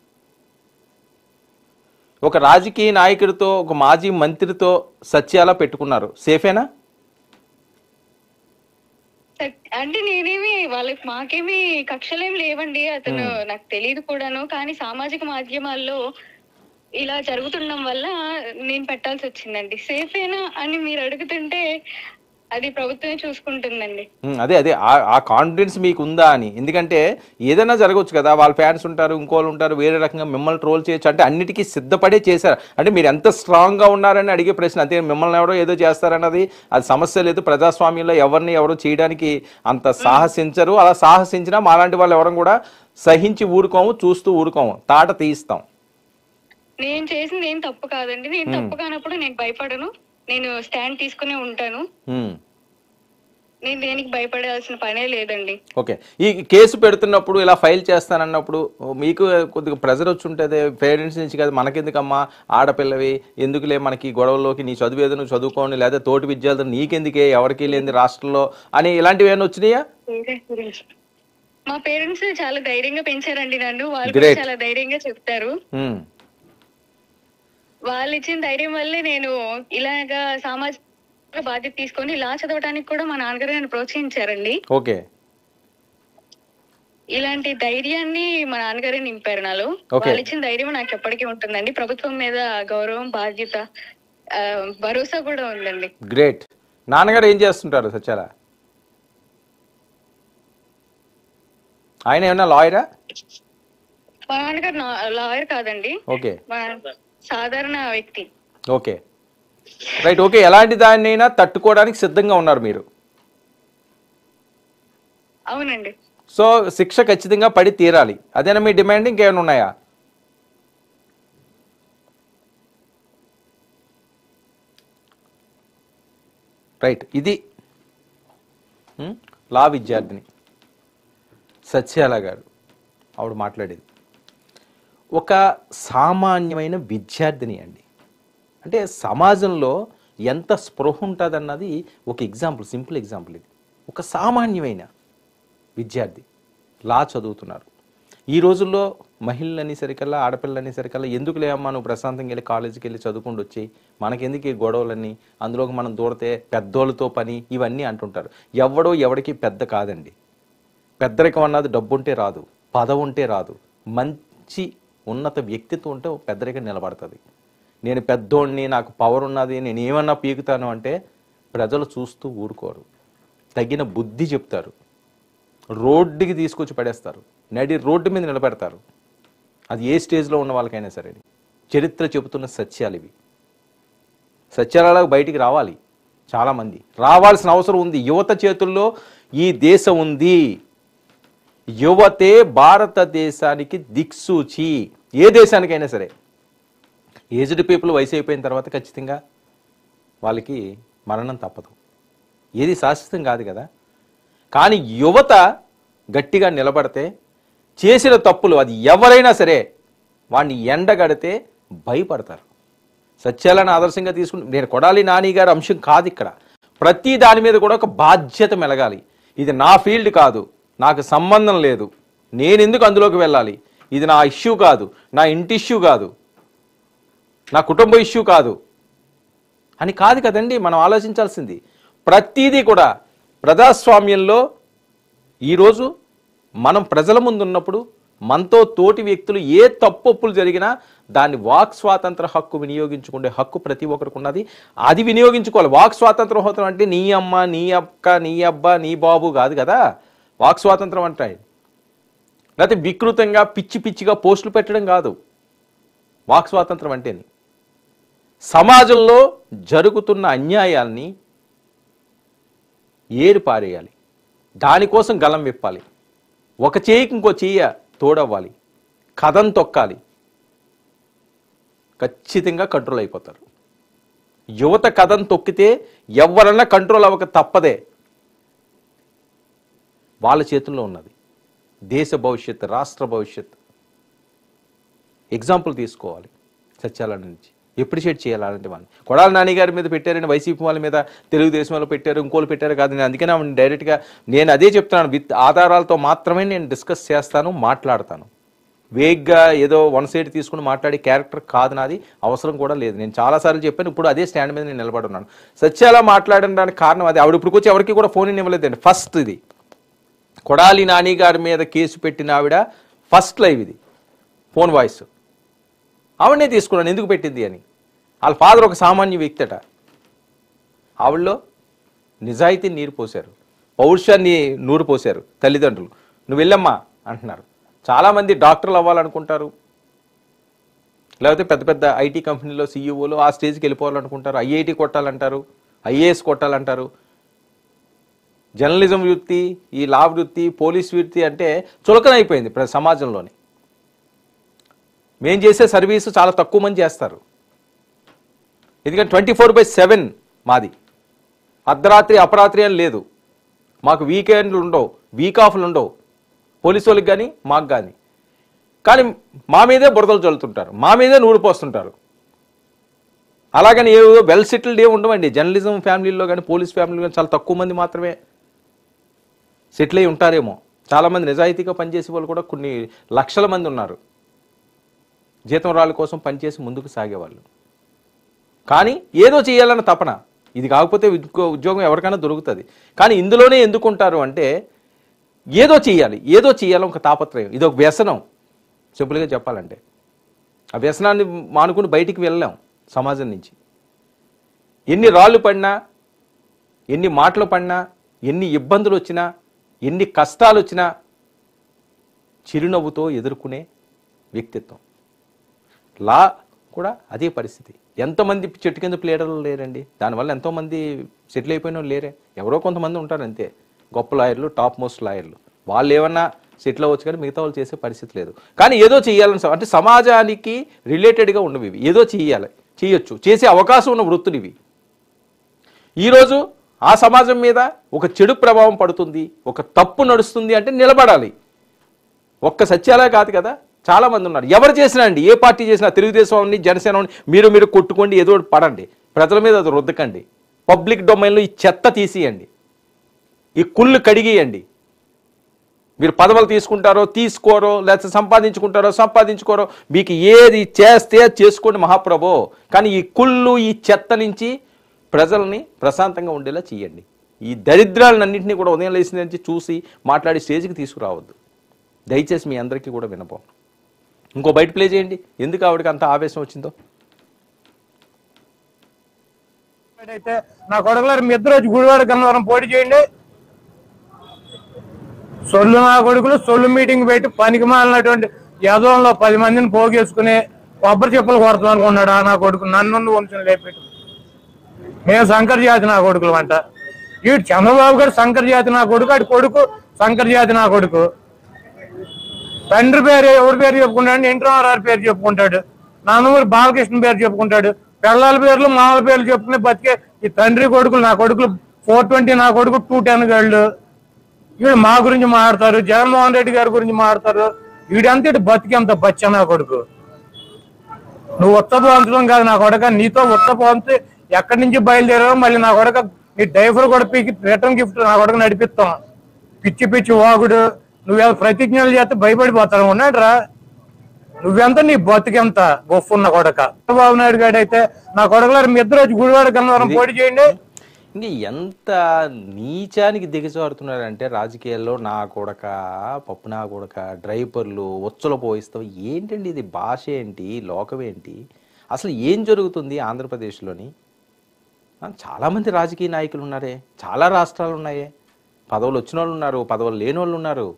ఒక రాజకీయ నాయకుడితో, ఒక మాజీ మంత్రితో సత్యాల పెట్టుకున్నారు, సేఫేనా? అంటే నేనేమి మాకేమి కక్షలేమి లేవండి, అతను నాకు తెలియదు కూడాను. కానీ సామాజిక మాధ్యమాల్లో ఇలా జరుగుతుండడం వల్ల నేను పెట్టాల్సి వచ్చిందండి. సేఫేనా అని మీరు అడుగుతుంటే అది ప్రభుత్వమే చూసుకుంటుందండి. అదే అదే ఆ కాన్ఫిడెన్స్ మీకు ఉందా అని. ఎందుకంటే ఏదైనా జరగవచ్చు కదా, వాళ్ళ ఫ్యాన్స్ ఉంటారు, ఇంకోళ్ళు ఉంటారు, వేరే రకంగా మిమ్మల్ని ట్రోల్ చేయొచ్చు. అంటే అన్నిటికీ సిద్ధపడే చేశారు. అంటే మీరు ఎంత స్ట్రాంగ్గా ఉన్నారని అడిగే ప్రశ్న. అంతే, మిమ్మల్ని ఎవరో ఏదో చేస్తారన్నది అది సమస్య లేదు. ప్రజాస్వామ్యంలో ఎవరిని ఎవరు చేయడానికి అంత సాహసించరు. అలా సాహసించినా మాలాంటి వాళ్ళు ఎవరం కూడా సహించి ఊరుకోము, చూస్తూ ఊరుకోము, తాట తీయిస్తాం. నేను చేసింది ఏం తప్పు కాదండి. నేను తప్పు కానప్పుడు నేను భయపడను. నేను స్టాండ్ తీసుకునే ఉంటాను. నేను దేనికి భయపడాల్సిన పనే లేదండి. ఓకే, ఈ కేసు పెడుతున్నప్పుడు ఇలా ఫైల్ చేస్తానన్నప్పుడు మీకు కొద్దిగా ప్రెజర్ వచ్చి ఉంటుంది పేరెంట్స్ నుంచి కదా, మనకెందుకమ్మా ఆడపిల్లవి, ఎందుకులే మనకి గొడవల్లోకి, నీ చదువు ఏదో నువ్వు చదువుకోండి, లేదా తోటి విద్యార్థులు నీకెందుకే, ఎవరికి లేని రాష్ట్రంలో అని ఇలాంటివి ఏమైనా వచ్చినాయా? మా పేరెంట్స్ చాలా ధైర్యంగా పెంచారండి నన్ను. వాళ్ళు చాలా ధైర్యంగా చెప్తారు. వాళ్ళు ఇచ్చిన ధైర్యం వల్లే నేను ఇలాగా సామాజిక బాధ్యత తీసుకొని లా చదవడానికి కూడా మా నాన్నగారు నన్ను ప్రోత్సహించారండి. ఓకే, ఇలాంటి ధైర్యాన్ని మా నాన్నగారే నింపారు నాలో. వాళ్ళు ఇచ్చిన ధైర్యం నాకు ఎప్పటికీ ఉంటుందండి. ప్రభుత్వం మీద గౌరవం, బాధ్యత, భరోసా కూడా ఉందండి. గ్రేట్. నాన్నగారు ఏం చేస్తుంటారు సత్యాల? ఆయన ఏమన్నా లాయరా? మా నాన్నగారు లాయర్ కాదండి. ఓకే, సాధారణ వ్యక్తి. Okay, right. ఓకే, ఎలాంటి దాన్నైనా తట్టుకోవడానికి సిద్ధంగా ఉన్నారు మీరు? అవునండి. సో శిక్ష ఖచ్చితంగా పడి తీరాలి, అదేనా మీ డిమాండ్? ఇంకేమైనా ఉన్నాయా? రైట్, ఇది లా విద్యార్థిని సత్యాల గారు ఆవిడ మాట్లాడేది. ఒక సామాన్యమైన విద్యార్థిని అండి. అంటే సమాజంలో ఎంత స్పృహ ఉంటుందన్నది ఒక ఎగ్జాంపుల్, సింపుల్ ఎగ్జాంపుల్ ఇది. ఒక సామాన్యమైన విద్యార్థి లా చదువుతున్నారు. ఈ రోజుల్లో మహిళలు అనేసరికల్లా, ఆడపిల్లలు అనేసరికల్లా, ఎందుకులే అమ్మా నువ్వు ప్రశాంతంగా వెళ్ళి కాలేజీకి వెళ్ళి చదువుకుంటూ వచ్చి మనకెందుకు ఈ గొడవలన్నీ, అందులోకి మనం దూరతే పెద్దోళ్ళతో పని, ఇవన్నీ అంటుంటారు. ఎవడో ఎవడికి పెద్ద కాదండి. పెద్దరికం అన్నది డబ్బు ఉంటే రాదు, పదవి ఉంటే రాదు, మంచి ఉన్నత వ్యక్తిత్వం ఉంటే పెద్దరికం నిలబడుతుంది. నేను పెద్దోడిని, నాకు పవర్ ఉన్నది, నేను ఏమన్నా పీకుతాను అంటే ప్రజలు చూస్తూ ఊరుకోరు, తగిన బుద్ధి చెప్తారు, రోడ్డుకి తీసుకొచ్చి పడేస్తారు, నడి రోడ్డు మీద నిలబెడతారు. అది ఏ స్టేజ్లో ఉన్న వాళ్ళకైనా సరే. చరిత్ర చెబుతున్న సత్యాలు ఇవి. సత్యాలకు బయటికి రావాలి, చాలామంది రావాల్సిన అవసరం ఉంది. యువత చేతుల్లో ఈ దేశం ఉంది. యువతే భారతదేశానికి దిక్సూచి, ఏ దేశానికైనా సరే. ఏజ్డ్ పీపుల్ వయసు అయిపోయిన తర్వాత ఖచ్చితంగా వాళ్ళకి మరణం తప్పదు, ఏది శాశ్వతం కాదు కదా. కానీ యువత గట్టిగా నిలబడితే చేసిన తప్పులు, అది ఎవరైనా సరే వాడిని ఎండగడితే భయపడతారు. సత్యాలను ఆదర్శంగా తీసుకుని, నేను కొడాలి నాని గారి అంశం కాదు ఇక్కడ. ప్రతి దాని మీద కూడా ఒక బాధ్యత మెలగాలి. ఇది నా ఫీల్డ్ కాదు, నాకు సంబంధం లేదు, నేను ఎందుకు అందులోకి వెళ్ళాలి, ఇది నా ఇష్యూ కాదు, నా ఇంటి ఇష్యూ కాదు, నా కుటుంబ ఇష్యూ కాదు అని కాదు కదండి మనం ఆలోచించాల్సింది. ప్రతిదీ కూడా ప్రజాస్వామ్యంలో ఈరోజు మనం ప్రజల ముందు ఉన్నప్పుడు మనతో తోటి వ్యక్తులు ఏ తప్పొప్పులు జరిగినా దాన్ని వాక్ స్వాతంత్ర హక్కు వినియోగించుకునే హక్కు ప్రతి ఒక్కరికి ఉన్నది. అది వినియోగించుకోవాలి. వాక్ స్వాతంత్రం హోతం అంటే నీ అమ్మ, నీ అక్క, నీ అబ్బా, నీ బాబు కాదు కదా వాక్ స్వాతంత్రం అంటే. లేకపోతే వికృతంగా పిచ్చి పిచ్చిగా పోస్టులు పెట్టడం కాదు వాక్ స్వాతంత్రం అంటేని. సమాజంలో జరుగుతున్న అన్యాయాల్ని ఏరి పారేయాలి, దానికోసం గలం విప్పాలి, ఒక చేయికి ఇంకో చెయ్య తోడవ్వాలి, కథం తొక్కాలి, ఖచ్చితంగా కంట్రోల్ అయిపోతారు. యువత కథం తొక్కితే ఎవరన్నా కంట్రోల్ అవ్వక తప్పదే. వాళ్ళ చేతుల్లో ఉన్నది దేశ భవిష్యత్తు, రాష్ట్ర భవిష్యత్తు. ఎగ్జాంపుల్ తీసుకోవాలి సత్యాల నుంచి, ఎప్రిషియేట్ చేయాలి అలాంటి వాళ్ళని. కొడాలి నాని గారి మీద పెట్టారని వైసీపీ వాళ్ళ మీద, తెలుగుదేశం వాళ్ళు పెట్టారు, ఇంకోళ్ళు పెట్టారు కాదు. నేను అందుకనే డైరెక్ట్గా నేను అదే చెప్తున్నాను, విత్ ఆధారాలతో మాత్రమే నేను డిస్కస్ చేస్తాను, మాట్లాడతాను. వేగ్గా ఏదో వన్ సైడ్ తీసుకుని మాట్లాడే క్యారెక్టర్ కాదు నాది, అవసరం కూడా లేదు. నేను చాలాసార్లు చెప్పాను, ఇప్పుడు అదే స్టాండ్ మీద నేను నిలబడున్నాను. సత్యాల మాట్లాడడానికి కారణం అది. ఆవిడ ఇప్పుడు వచ్చి ఎవరికి కూడా ఫోన్ ఇవ్వలేదండి. ఫస్ట్ ఇది కొడాలి నాని గారి మీద కేసు పెట్టిన ఆవిడ ఫస్ట్ లైవ్ ఇది, ఫోన్ వాయిస్ ఆవిడనే తీసుకున్నాను ఎందుకు పెట్టింది అని. వాళ్ళ ఫాదర్ ఒక సామాన్య వ్యక్తి అట. ఆవిడలో నిజాయితీ నీరు పోశారు, పౌరుషాన్ని నూరు పోశారు తల్లిదండ్రులు. నువ్వు వెళ్ళమ్మా అంటున్నారు. చాలామంది డాక్టర్లు అవ్వాలనుకుంటారు, లేకపోతే పెద్ద పెద్ద ఐటీ కంపెనీలో సీఈఓలు ఆ స్టేజ్కి వెళ్ళిపోవాలనుకుంటారు, ఐఐటి కొట్టాలంటారు, ఐఏఎస్ కొట్టాలంటారు. జర్నలిజం వృత్తి, ఈ లా వృత్తి, పోలీస్ వృత్తి అంటే చులకనైపోయింది సమాజంలోని. మేం చేసే సర్వీసు చాలా తక్కువ మంది చేస్తారు. ఎందుకంటే 24/7 మాది. అర్ధరాత్రి అపరాత్రి అని లేదు. మాకు వీకెండ్లు ఉండవు, వీక్ ఆఫ్లు ఉండవు పోలీసు వాళ్ళకి కానీ మాకు కానీ. కానీ మా మీదే బురదలు చల్లుతుంటారు, మా మీదే నూరు పోస్తుంటారు. అలాగని ఏదో వెల్ సెటిల్డ్ ఏ ఉండవండి జర్నలిజం ఫ్యామిలీలో కానీ పోలీస్ ఫ్యామిలీలో కానీ. చాలా తక్కువ మంది మాత్రమే సెటిల్ అయి ఉంటారేమో. చాలామంది నిజాయితీగా పనిచేసే వాళ్ళు కూడా కొన్ని లక్షల మంది ఉన్నారు, జీతం రాళ్ళ కోసం పనిచేసి ముందుకు సాగేవాళ్ళు. కానీ ఏదో చేయాలన్న తపన, ఇది కాకపోతే ఉద్యోగం ఎవరికైనా దొరుకుతుంది. కానీ ఇందులోనే ఎందుకుంటారు అంటే ఏదో చేయాలి ఒక తాపత్రయం. ఇది ఒక వ్యసనం సింపుల్గా చెప్పాలంటే. ఆ వ్యసనాన్ని మానుకుని బయటికి వెళ్ళలేం సమాజం నుంచి. ఎన్ని రాళ్ళు పడినా, ఎన్ని మాటలు పడినా, ఎన్ని ఇబ్బందులు వచ్చినా, ఎన్ని కష్టాలు వచ్చినా చిరునవ్వుతో ఎదుర్కొనే వ్యక్తిత్వం. లా కూడా అదే పరిస్థితి. ఎంతోమంది చెట్టు కింద ప్లేడర్లు లేరండి, దానివల్ల ఎంతోమంది సెటిల్ అయిపోయిన వాళ్ళు లేరే. ఎవరో కొంతమంది ఉంటారు అంతే, గొప్ప లాయర్లు, టాప్ మోస్ట్ లాయర్లు. వాళ్ళు ఏమన్నా సెటిల్ అవ్వచ్చు కానీ మిగతా వాళ్ళు చేసే పరిస్థితి లేదు. కానీ ఏదో చేయాలని, అంటే సమాజానికి రిలేటెడ్గా ఉన్నవి ఇవి. ఏదో చేయొచ్చు, చేసే అవకాశం ఉన్న వృత్తులు ఇవి. ఈరోజు ఆ సమాజం మీద ఒక చెడు ప్రభావం పడుతుంది, ఒక తప్పు నడుస్తుంది అంటే నిలబడాలి. ఒక్క సత్యాలే కాదు కదా, చాలామంది ఉన్నారు. ఎవరు చేసినా అండి, ఏ పార్టీ చేసినా, తెలుగుదేశం జనసేన మీరు కొట్టుకోండి, ఏదో పడండి, ప్రజల మీద అది రుద్దకండి. పబ్లిక్ డొమైన్లో ఈ చెత్త తీసేయండి, ఈ కుళ్ళు కడిగేయండి. మీరు పదవులు తీసుకుంటారో తీసుకోరో, లేకపోతే సంపాదించుకోరో, మీకు ఏది చేస్తే చేసుకోండి మహాప్రభో. కానీ ఈ కుళ్ళు, ఈ చెత్త నుంచి ప్రజల్ని ప్రశాంతంగా ఉండేలా చేయండి. ఈ దరిద్రాలన్నింటినీ కూడా ఉదయం లేచిన నుంచి చూసి మాట్లాడి స్టేజ్కి తీసుకురావద్దు. దయచేసి మీ అందరికీ కూడా వినపం. ఇంకో బయట ప్లే చేయండి, ఎందుకు ఆవిడకి అంత ఆవేశం వచ్చిందో. అయితే నా కొడుకులారు మీ ఇద్దరు వచ్చి గుడివాడ గన్నవరం పోటీ చేయండి. సొల్లు నా కొడుకులు సొల్లు మీటింగ్ పెట్టి పనికి మాలినటువంటి యదవంలో 10 మందిని పోగేసుకుని కొబ్బరి చెప్పులు కొడతాం అనుకున్నాడు నా కొడుకు. నన్ను వంశం లేపెట్టు. మేము శంకర్ జాతి నా కొడుకులు అంట. వీడు చంద్రబాబు గారు శంకర్ జాతి నా కొడుకు, అటు కొడుకు శంకర్ జాతి నా కొడుకు. తండ్రి పేరు ఎవరి పేరు చెప్పుకుంటాడు, ఎన్టీ రామారావు పేరు చెప్పుకుంటాడు, నందమూరి బాలకృష్ణ పేరు చెప్పుకుంటాడు, పిల్లల పేర్లు మామూలు పేర్లు చెప్పుకుని బతికే ఈ తండ్రి కొడుకులు. నా కొడుకులు 420, నా కొడుకు 210 గాళ్ళు. వీడు మా గురించి మాట్లాడతారు, జగన్మోహన్ రెడ్డి గారి గురించి మాట్లాడతారు. వీడంతా ఇటు బతికేంత బచ్చ నా కొడుకు. నువ్వు ఉత్తపోంచడం కాదు నా కొడక, నీతో ఉత్తపోంచి ఎక్కడి నుంచి బయలుదేరావు మళ్ళీ నా కొడక నీ డైఫర్ కూడా పీకి రిటర్న్ గిఫ్ట్ నా కొడక నడిపిస్తాం. పిచ్చి వాగుడు. నువ్వేదో ప్రతిజ్ఞలు చేస్తే భయపడిపోతాను ఉన్నాడురా. నువ్వెంత నీ బతికెంత గొప్పన్న కొడక. చంద్రబాబు నాయుడు గారు అయితే నా కొడకలారు మీ ఇద్దరు వచ్చి గుడివాడ గన్నవరం పోటీ చేయండి. ఇంకా ఎంత నీచానికి దిగజారుతున్నారంటే రాజకీయాల్లో, నా కొడక పప్పు, నా కొడక డ్రైవర్లు ఉచ్చలు పోయిస్తావు. ఏంటండి ఇది? భాష ఏంటి? లోకం ఏంటి? అసలు ఏం జరుగుతుంది ఆంధ్రప్రదేశ్లోని? చాలామంది రాజకీయ నాయకులు ఉన్నారే, చాలా రాష్ట్రాలు ఉన్నాయే, పదవులు వచ్చిన వాళ్ళు ఉన్నారు, పదవులు లేని వాళ్ళు ఉన్నారు.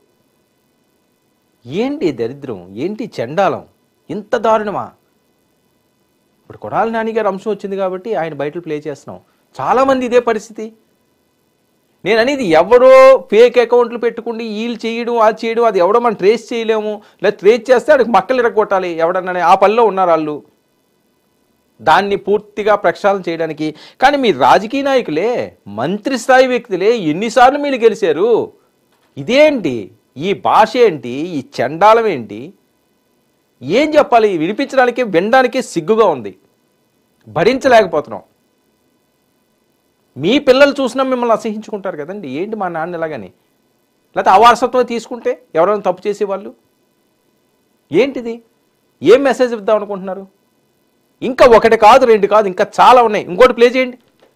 ఏంటి దరిద్రం, ఏంటి చండాలం, ఇంత దారుణమా? ఇప్పుడు కొడాలి నాని గారు అంశం వచ్చింది కాబట్టి ఆయన బయటలు ప్లే చేస్తున్నాం. చాలామంది ఇదే పరిస్థితి. నేను అనేది ఎవరో ఫేక్ అకౌంట్లు పెట్టుకుని వీళ్ళు చేయడం అది చేయడం, అది ఎవడో మనం ట్రేస్ చేయలేము. లేదా ట్రేస్ చేస్తే అక్కడికి మక్కలు ఇరగొట్టాలి ఎవడన్నా, ఆ పనిలో ఉన్నారు వాళ్ళు. దాన్ని పూర్తిగా ప్రక్షాళన చేయడానికి. కానీ మీ రాజకీయ నాయకులే, మంత్రి స్థాయి వ్యక్తులే ఎన్నిసార్లు మీరు గెలిచారు? ఇదేంటి? ఈ భాష ఏంటి? ఈ చండాలం ఏంటి? ఏం చెప్పాలి? వినిపించడానికి వినడానికి సిగ్గుగా ఉంది, భరించలేకపోతున్నాం. మీ పిల్లలు చూసినా మిమ్మల్ని అసహించుకుంటారు కదండి. ఏంటి మా నాన్న ఎలాగని? లేకపోతే అవారసత్వం తీసుకుంటే ఎవరైనా తప్పు చేసేవాళ్ళు ఏంటిది? ఏం మెసేజ్ ఇద్దాం అనుకుంటున్నారు? ఇంకా ఒకటి కాదు, రెండు కాదు, ఇంకా చాలా ఉన్నాయి. ఇంకోటి ప్లే చేయండి.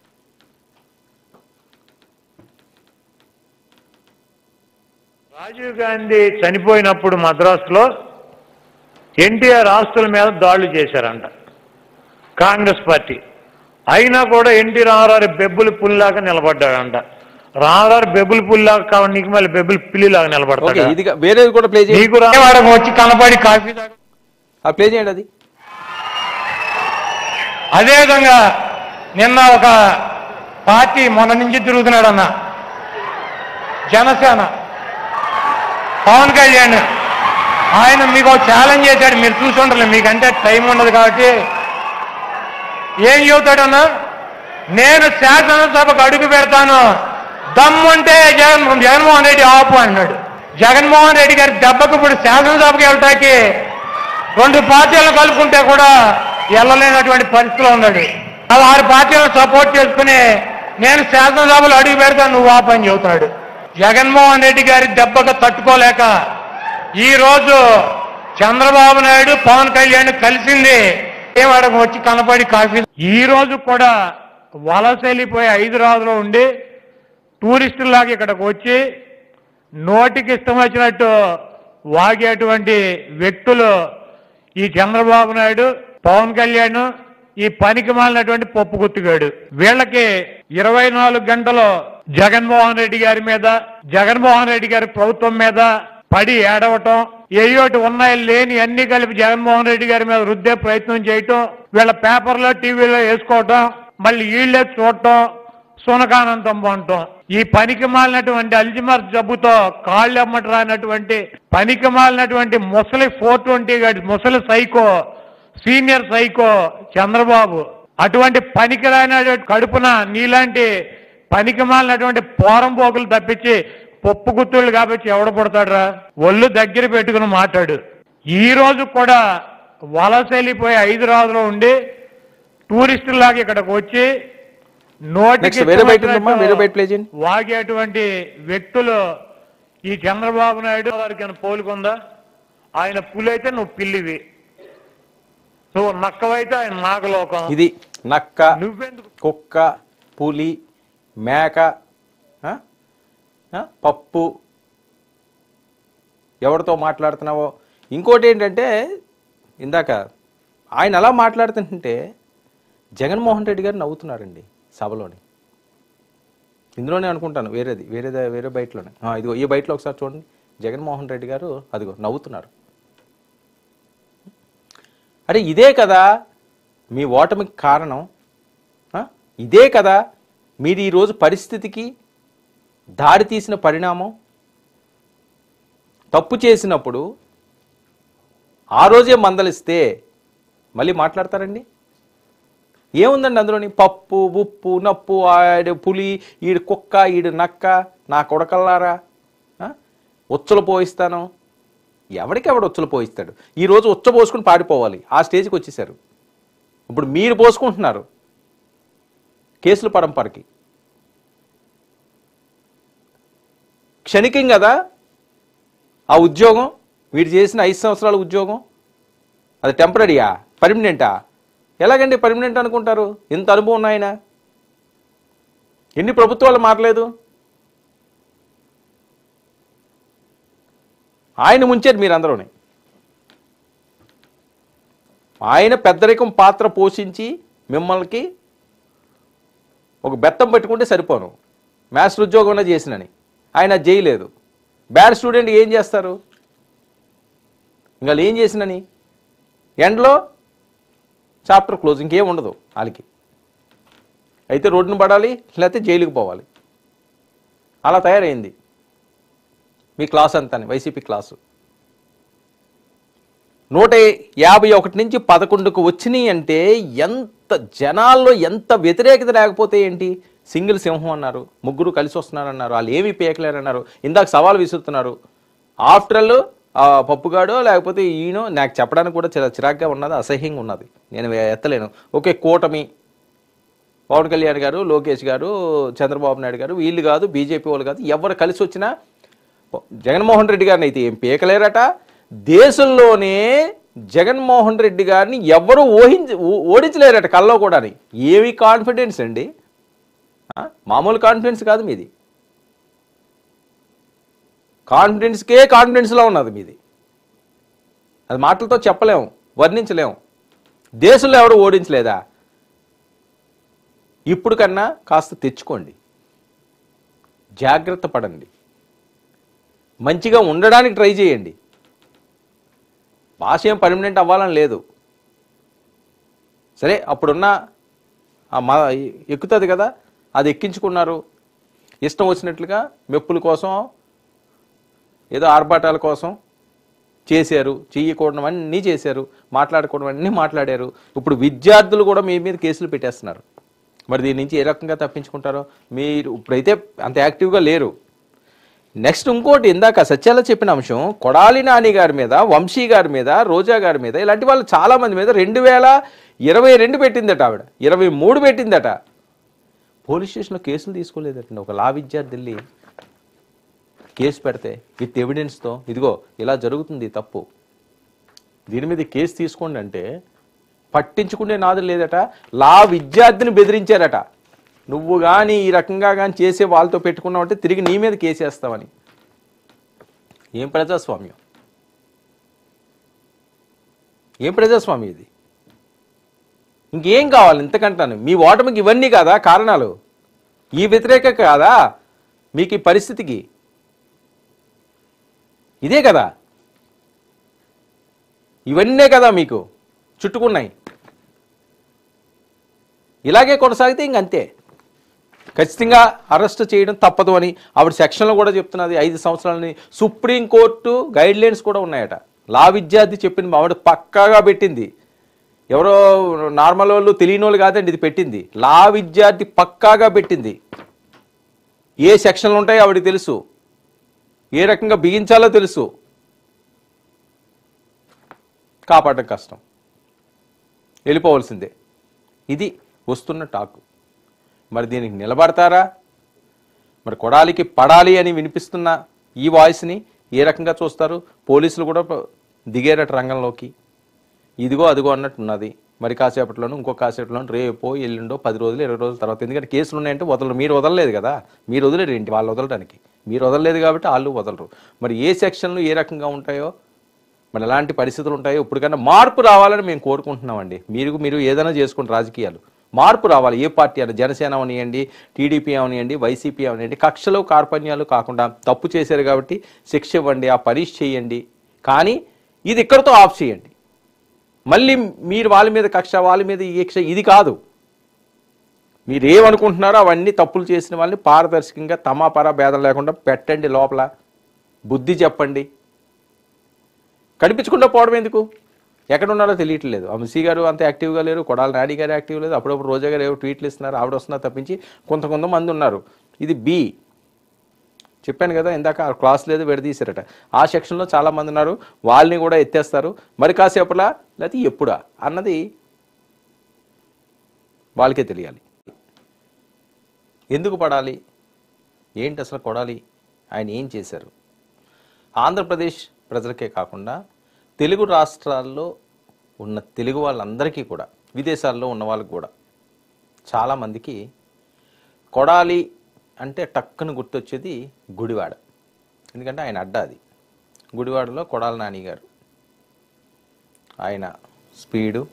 రాజీవ్ గాంధీ చనిపోయినప్పుడు మద్రాసులో ఎన్టీఆర్ ఆస్తుల మీద దాడులు చేశారంట కాంగ్రెస్ పార్టీ. అయినా కూడా ఎన్టీ రామారావు బెబ్బులు పుల్లాగా నిలబడ్డాడంట. రామారావు బెబ్బులు పుల్లాగా కావాలి, నీకు మళ్ళీ బెబ్బులు పిల్లిలాగా నిలబడతాడు. ఇది వేరేది కూడా ప్లే చేయండి. నీకు రావాడకు వచ్చి కనపడి కాఫీ ప్లే చేయండి అది. అదేవిధంగా నిన్న ఒక పార్టీ మొన్న నుంచి తిరుగుతున్నాడన్న జనసేన పవన్ కళ్యాణ్, ఆయన మీకు ఛాలెంజ్ చేశాడు, మీరు చూసి ఉండరు, మీకంటే టైం ఉండదు కాబట్టి. ఏం చెబుతాడన్నా, నేను శాసనసభకు అడుగు పెడతాను, దమ్ముంటే జగన్మోహన్ రెడ్డి ఆపు అన్నాడు. జగన్మోహన్ రెడ్డి గారి దెబ్బకు ఇప్పుడు శాసనసభకి వెళ్ళటానికి 2 పార్టీలను కలుపుకుంటే కూడా వెళ్ళలేనటువంటి పరిస్థితిలో ఉన్నాడు. 6 పార్టీలను సపోర్ట్ చేసుకుని నేను శాసనసభలో అడుగు పెడతాను, నువ్వు ఆపు అని చెబుతాడు. జగన్మోహన్ రెడ్డి గారి దెబ్బకు తట్టుకోలేక ఈరోజు చంద్రబాబు నాయుడు పవన్ కళ్యాణ్ కలిసింది ఏవాడకు వచ్చి కనపడి కాఫీ. ఈ రోజు కూడా వలస వెళ్ళిపోయి హైదరాబాద్లో ఉండి టూరిస్టులాగా ఇక్కడికి వచ్చి నోటికి ఇష్టం వచ్చినట్టు వాగేటువంటి వ్యక్తులు ఈ చంద్రబాబు నాయుడు, పవన్ కళ్యాణ్, ఈ పనికి మాలినటువంటి పప్పు గుత్తిగాడు. వీళ్ళకి 24 గంటలు జగన్మోహన్ రెడ్డి గారి మీద, జగన్మోహన్ రెడ్డి గారి ప్రభుత్వం మీద పడి ఏడవటం, ఏయోటి ఉన్నాయి లేని అన్ని కలిపి జగన్మోహన్ రెడ్డి గారి మీద రుద్దే ప్రయత్నం చేయటం, వీళ్ళ పేపర్లో టీవీలో వేసుకోవటం, మళ్ళీ వీళ్ళే చూడటం, సునకానందం పొందటం. ఈ పనికి మాలినటువంటి అల్జిమర్ జబ్బుతో కాళ్ళు అమ్మట రానటువంటి పనికి మాలినటువంటి ముసలి 420 గాడి ముసలి సైకో, సీనియర్ సైకో చంద్రబాబు. అటువంటి పనికి రాని కడుపున నీలాంటి పనికి మాలినటువంటి పోరం పోకులు తప్పించి పప్పు గుత్తుళ్ళు కాబట్టి ఎవడ పడతాడురా? ఒళ్ళు దగ్గర పెట్టుకుని మాట్లాడు. ఈ రోజు కూడా వలస వెళ్ళిపోయి హైదరాబాద్లో ఉండి టూరిస్టులాగా ఇక్కడికి వచ్చి నోటికి వాగేటువంటి వ్యక్తులు ఈ చంద్రబాబు నాయుడు గారికి పోలుకుందా? ఆయన పులైతే నువ్వు పిల్లివి, నువ్వు నక్కవైతే ఆయన నాగలోకం. ఇది నక్క, నువ్వెందుకు కుక్క, పులి, మేక, పప్పు, ఎవరితో మాట్లాడుతున్నావో. ఇంకోటి ఏంటంటే, ఇందాక ఆయన అలా మాట్లాడుతుంటే జగన్మోహన్ రెడ్డి గారు నవ్వుతున్నారండి సభలోని. ఇందులోనే అనుకుంటాను, వేరే బయటలోనే. ఇదిగో ఈ బయటలో ఒకసారి చూడండి, జగన్మోహన్ రెడ్డి గారు అదిగో నవ్వుతున్నారు. అరే ఇదే కదా మీ ఓటమికి కారణం, ఇదే కదా మీరు ఈరోజు పరిస్థితికి దారి తీసిన పరిణామం. తప్పు చేసినప్పుడు ఆ రోజే మందలిస్తే మళ్ళీ మాట్లాడతారండి? ఏముందండి అందులోని? పప్పు, ఉప్పు, నప్పు, ఆడు పులి, ఈడు కుక్క, ఈడు నక్క, నా కొడకల్లారా, ఉచ్చలు పోయిస్తాను. ఎవడికెవడు ఉచ్చలు పోయిస్తాడు? ఈరోజు ఉచ్చ పోసుకుని పారిపోవాలి, ఆ స్టేజ్కి వచ్చేసారు. ఇప్పుడు మీరు పోసుకుంటున్నారు కేసుల పరంపరకి. క్షణికం కదా ఆ ఉద్యోగం, వీడు చేసిన 5 సంవత్సరాల ఉద్యోగం. అది టెంపరీయా, పర్మనెంటా? ఎలాగండి పర్మనెంట్ అనుకుంటారు? ఎంత అనుభవం ఉన్నాయన? ఎన్ని ప్రభుత్వాలు మారలేదు? ఆయన ముంచారు మీరందరూనే. ఆయన పెద్దరికం పాత్ర పోషించి మిమ్మల్ని ఒక బెత్తం పెట్టుకుంటే సరిపోను, మాస్టర్ ఉద్యోగంలో చేసినని. ఆయన చేయలేదు. బ్యాడ్ స్టూడెంట్ ఏం చేస్తారు? ఇంకా ఏం చేసినని ఎండ్లో చాప్టర్ క్లోజ్, ఇంకేం ఉండదు వాళ్ళకి. అయితే రోడ్డును పడాలి, లేకపోతే జైలుకి పోవాలి. అలా తయారైంది మీ క్లాస్ అంతా, వైసీపీ క్లాసు. 151 నుంచి 11కు వచ్చినాయి అంటే ఎంత జనాల్లో ఎంత వ్యతిరేకత లేకపోతే ఏంటి? సింగిల్ సింహం అన్నారు, 3 కలిసి వస్తున్నారన్నారు, వాళ్ళు ఏమీ పేకలేరన్నారు. ఇందాక సవాల్ విసురుతున్నారు. ఆఫ్టర్ ఆల్ పప్పుగాడో లేకపోతే ఈయనో నాకు చెప్పడానికి కూడా చాలా చిరాగ్గా ఉన్నది, అసహ్యంగా ఉన్నది, నేను ఎత్తలేను. ఓకే, కూటమి, పవన్ కళ్యాణ్ గారు, లోకేష్ గారు, చంద్రబాబు నాయుడు గారు, వీళ్ళు కాదు, బీజేపీ వాళ్ళు కాదు, ఎవరు కలిసి వచ్చినా జగన్మోహన్ రెడ్డి గారిని అయితే ఏం పీకలేరట. దేశంలోనే జగన్మోహన్ రెడ్డి గారిని ఎవరు ఓడించలేరట కల్లో కూడా. ఏమి కాన్ఫిడెన్స్ అండి, మామూలు కాన్ఫిడెన్స్ కాదు మీది. కాన్ఫిడెన్స్కే కాన్ఫిడెన్స్లో ఉన్నది మీది. అది మాటలతో చెప్పలేము, వర్ణించలేము. దేశంలో ఎవరు ఓడించలేదా? ఇప్పుడు కన్నా కాస్త తెచ్చుకోండి, జాగ్రత్త పడండి, మంచిగా ఉండడానికి ట్రై చేయండి. భాష ఏం పర్మనెంట్ అవ్వాలని లేదు. సరే అప్పుడున్న ఎక్కుతుంది కదా, అది ఎక్కించుకున్నారు. ఇష్టం వచ్చినట్లుగా మెప్పుల కోసం ఏదో ఆర్భాటాల కోసం చేశారు, చెయ్యకూడదు అన్నీ చేశారు, మాట్లాడకూడదు అన్నీ మాట్లాడారు. ఇప్పుడు విద్యార్థులు కూడా మీ మీద కేసులు పెట్టేస్తున్నారు. మరి దీని నుంచి ఏ రకంగా తప్పించుకుంటారో. మీరు ఇప్పుడైతే అంత యాక్టివ్గా లేరు. నెక్స్ట్ ఇంకోటి, ఇందాక సత్యాల చెప్పిన అంశం, కొడాలి నాని గారి మీద, వంశీ గారి మీద, రోజా గారి మీద, ఇలాంటి వాళ్ళు చాలామంది మీద 2022 పెట్టిందట ఆవిడ, 23 పెట్టిందట. పోలీస్ స్టేషన్లో కేసులు తీసుకోలేదటండి. ఒక లా విద్యార్థి వెళ్ళి కేసు పెడితే విత్ ఎవిడెన్స్తో, ఇదిగో ఇలా జరుగుతుంది తప్పు, దీని మీద కేసు తీసుకోండి అంటే పట్టించుకునే నాదు లేదట. లా విద్యార్థిని బెదిరించారట, నువ్వు కానీ ఈ రకంగా కానీ చేసే వాళ్ళతో పెట్టుకున్నావు అంటే తిరిగి నీ మీద కేసేస్తావని. ఏం ప్రజాస్వామ్యం, ఏం ప్రజాస్వామ్యం ఇది? ఇంకేం కావాలి ఇంతకంటాను? మీ ఓటమికి ఇవన్నీ కాదా కారణాలు? ఈ వ్యతిరేక కాదా మీకు ఈ పరిస్థితికి? ఇదే కదా, ఇవన్నీ కదా మీకు చుట్టుకున్నాయి. ఇలాగే కొనసాగితే ఇంకంతే, ఖచ్చితంగా అరెస్ట్ చేయడం తప్పదు అని ఆవిడ సెక్షన్లో కూడా చెప్తున్నది. 5 సంవత్సరాలని సుప్రీంకోర్టు గైడ్ లైన్స్ కూడా ఉన్నాయట. లా విద్యార్థి చెప్పిన ఆవిడ పక్కాగా పెట్టింది. ఎవరో నార్మల్ వాళ్ళు తెలియని వాళ్ళు కాదండి ఇది పెట్టింది. లా విద్యార్థి పక్కాగా పెట్టింది. ఏ సెక్షన్లు ఉంటాయో ఆవిడకి తెలుసు, ఏ రకంగా బిగించాలో తెలుసు. కాపాడడం కష్టం, వెళ్ళిపోవలసిందే. ఇది వస్తున్న టాకు. మరి దీనికి నిలబడతారా? మరి కొడాలికి పడాలి అని వినిపిస్తున్న ఈ వాయిస్ని ఏ రకంగా చూస్తారు? పోలీసులు కూడా దిగేరట రంగంలోకి. ఇదిగో అదిగో అన్నట్టున్నది. మరి కాసేపట్లోనూ ఇంకో కాసేపట్లోనూ రేపో ఎల్లుండో 10 రోజులు 20 రోజుల తర్వాత, ఎందుకంటే కేసులు ఉన్నాయంటే వదలరు. మీరు వదలలేదు కదా, మీరు వదిలేరు ఏంటి వాళ్ళు వదలడానికి? మీరు వదలలేదు కాబట్టి వాళ్ళు వదలరు. మరి ఏ సెక్షన్లు ఏ రకంగా ఉంటాయో, మరి ఎలాంటి పరిస్థితులు ఉంటాయో ఇప్పటికన్నా మార్పు రావాలని మేము కోరుకుంటున్నామండి. మీరు ఏదైనా చేసుకోండి, రాజకీయాలు మార్పు రావాలి. ఏ పార్టీ అని, జనసేన అవనియండి, టీడీపీ అవనియండి, వైసీపీ అవనియండి, కక్షలు కార్పణ్యాలు కాకుండా తప్పు చేశారు కాబట్టి శిక్ష ఇవ్వండి, ఆ పరీక్ష చేయండి. కానీ ఇది ఇక్కడితో ఆఫ్ చేయండి. మళ్ళీ మీరు వాళ్ళ మీద కక్ష, వాళ్ళ మీద ఈ కక్ష, ఇది కాదు. మీరు ఏమనుకుంటున్నారో అవన్నీ తప్పులు చేసిన వాళ్ళని పారదర్శకంగా తమాపరా భేదం లేకుండా పెట్టండి లోపల, బుద్ధి చెప్పండి. కనిపించకుండా పోవడం ఎందుకు? ఎక్కడ ఉన్నారో తెలియట్లేదు. వంశీ గారు అంత యాక్టివ్గా లేరు, కొడాలి నాని గారు యాక్టివ్ లేదు, అప్పుడప్పుడు రోజా గారు ఏవో ట్వీట్లు ఇస్తున్నారు, ఆవిడ వస్తున్నారు తప్పించి కొంతమంది ఉన్నారు. ఇది బి చెప్పాను కదా ఇందాక, ఆ క్లాస్ లేదు విడదీశారట. ఆ సెక్షన్లో చాలామంది ఉన్నారు, వాళ్ళని కూడా ఎత్తేస్తారు. మరి కాసేపులా లేకపోతే ఎప్పుడా అన్నది వాళ్ళకే తెలియాలి. ఎందుకు పడాలి, ఏంటి అసలు కొడాలి, ఆయన ఏం చేశారు? ఆంధ్రప్రదేశ్ ప్రజలకే కాకుండా తెలుగు రాష్ట్రాల్లో ఉన్న తెలుగు వాళ్ళందరికీ కూడా, విదేశాల్లో ఉన్న వాళ్ళకి కూడా చాలామందికి కొడాలి అంటే టక్కును గుర్తొచ్చేది గుడివాడ. ఎందుకంటే ఆయన అడ్డా అది. గుడివాడలో కొడాలి నాని గారు, ఆయన స్పీడు,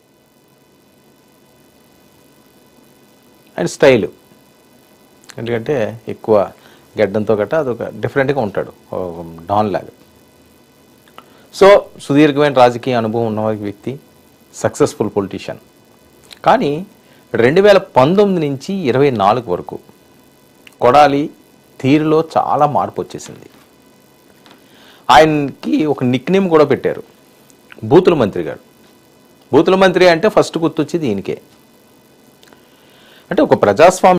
ఆయన స్టైలు, ఎందుకంటే ఎక్కువ గడ్డంతో గట్ట అదొక డిఫరెంట్గా ఉంటాడు, డాన్ లాగా. సో సుదీర్ఘమైన రాజకీయ అనుభవం ఉన్న వ్యక్తి, సక్సెస్ఫుల్ పొలిటీషియన్. కానీ 2019 నుంచి 24 వరకు కొడాలి తీరులో చాలా మార్పు వచ్చేసింది. ఆయనకి ఒక నిక్నేమ్ కూడా పెట్టారు, బూతుల మంత్రి గారు. బూతుల మంత్రి అంటే ఫస్ట్ గుర్తొచ్చేది ఈయనకే. అంటే ఒక ప్రజాస్వామ్య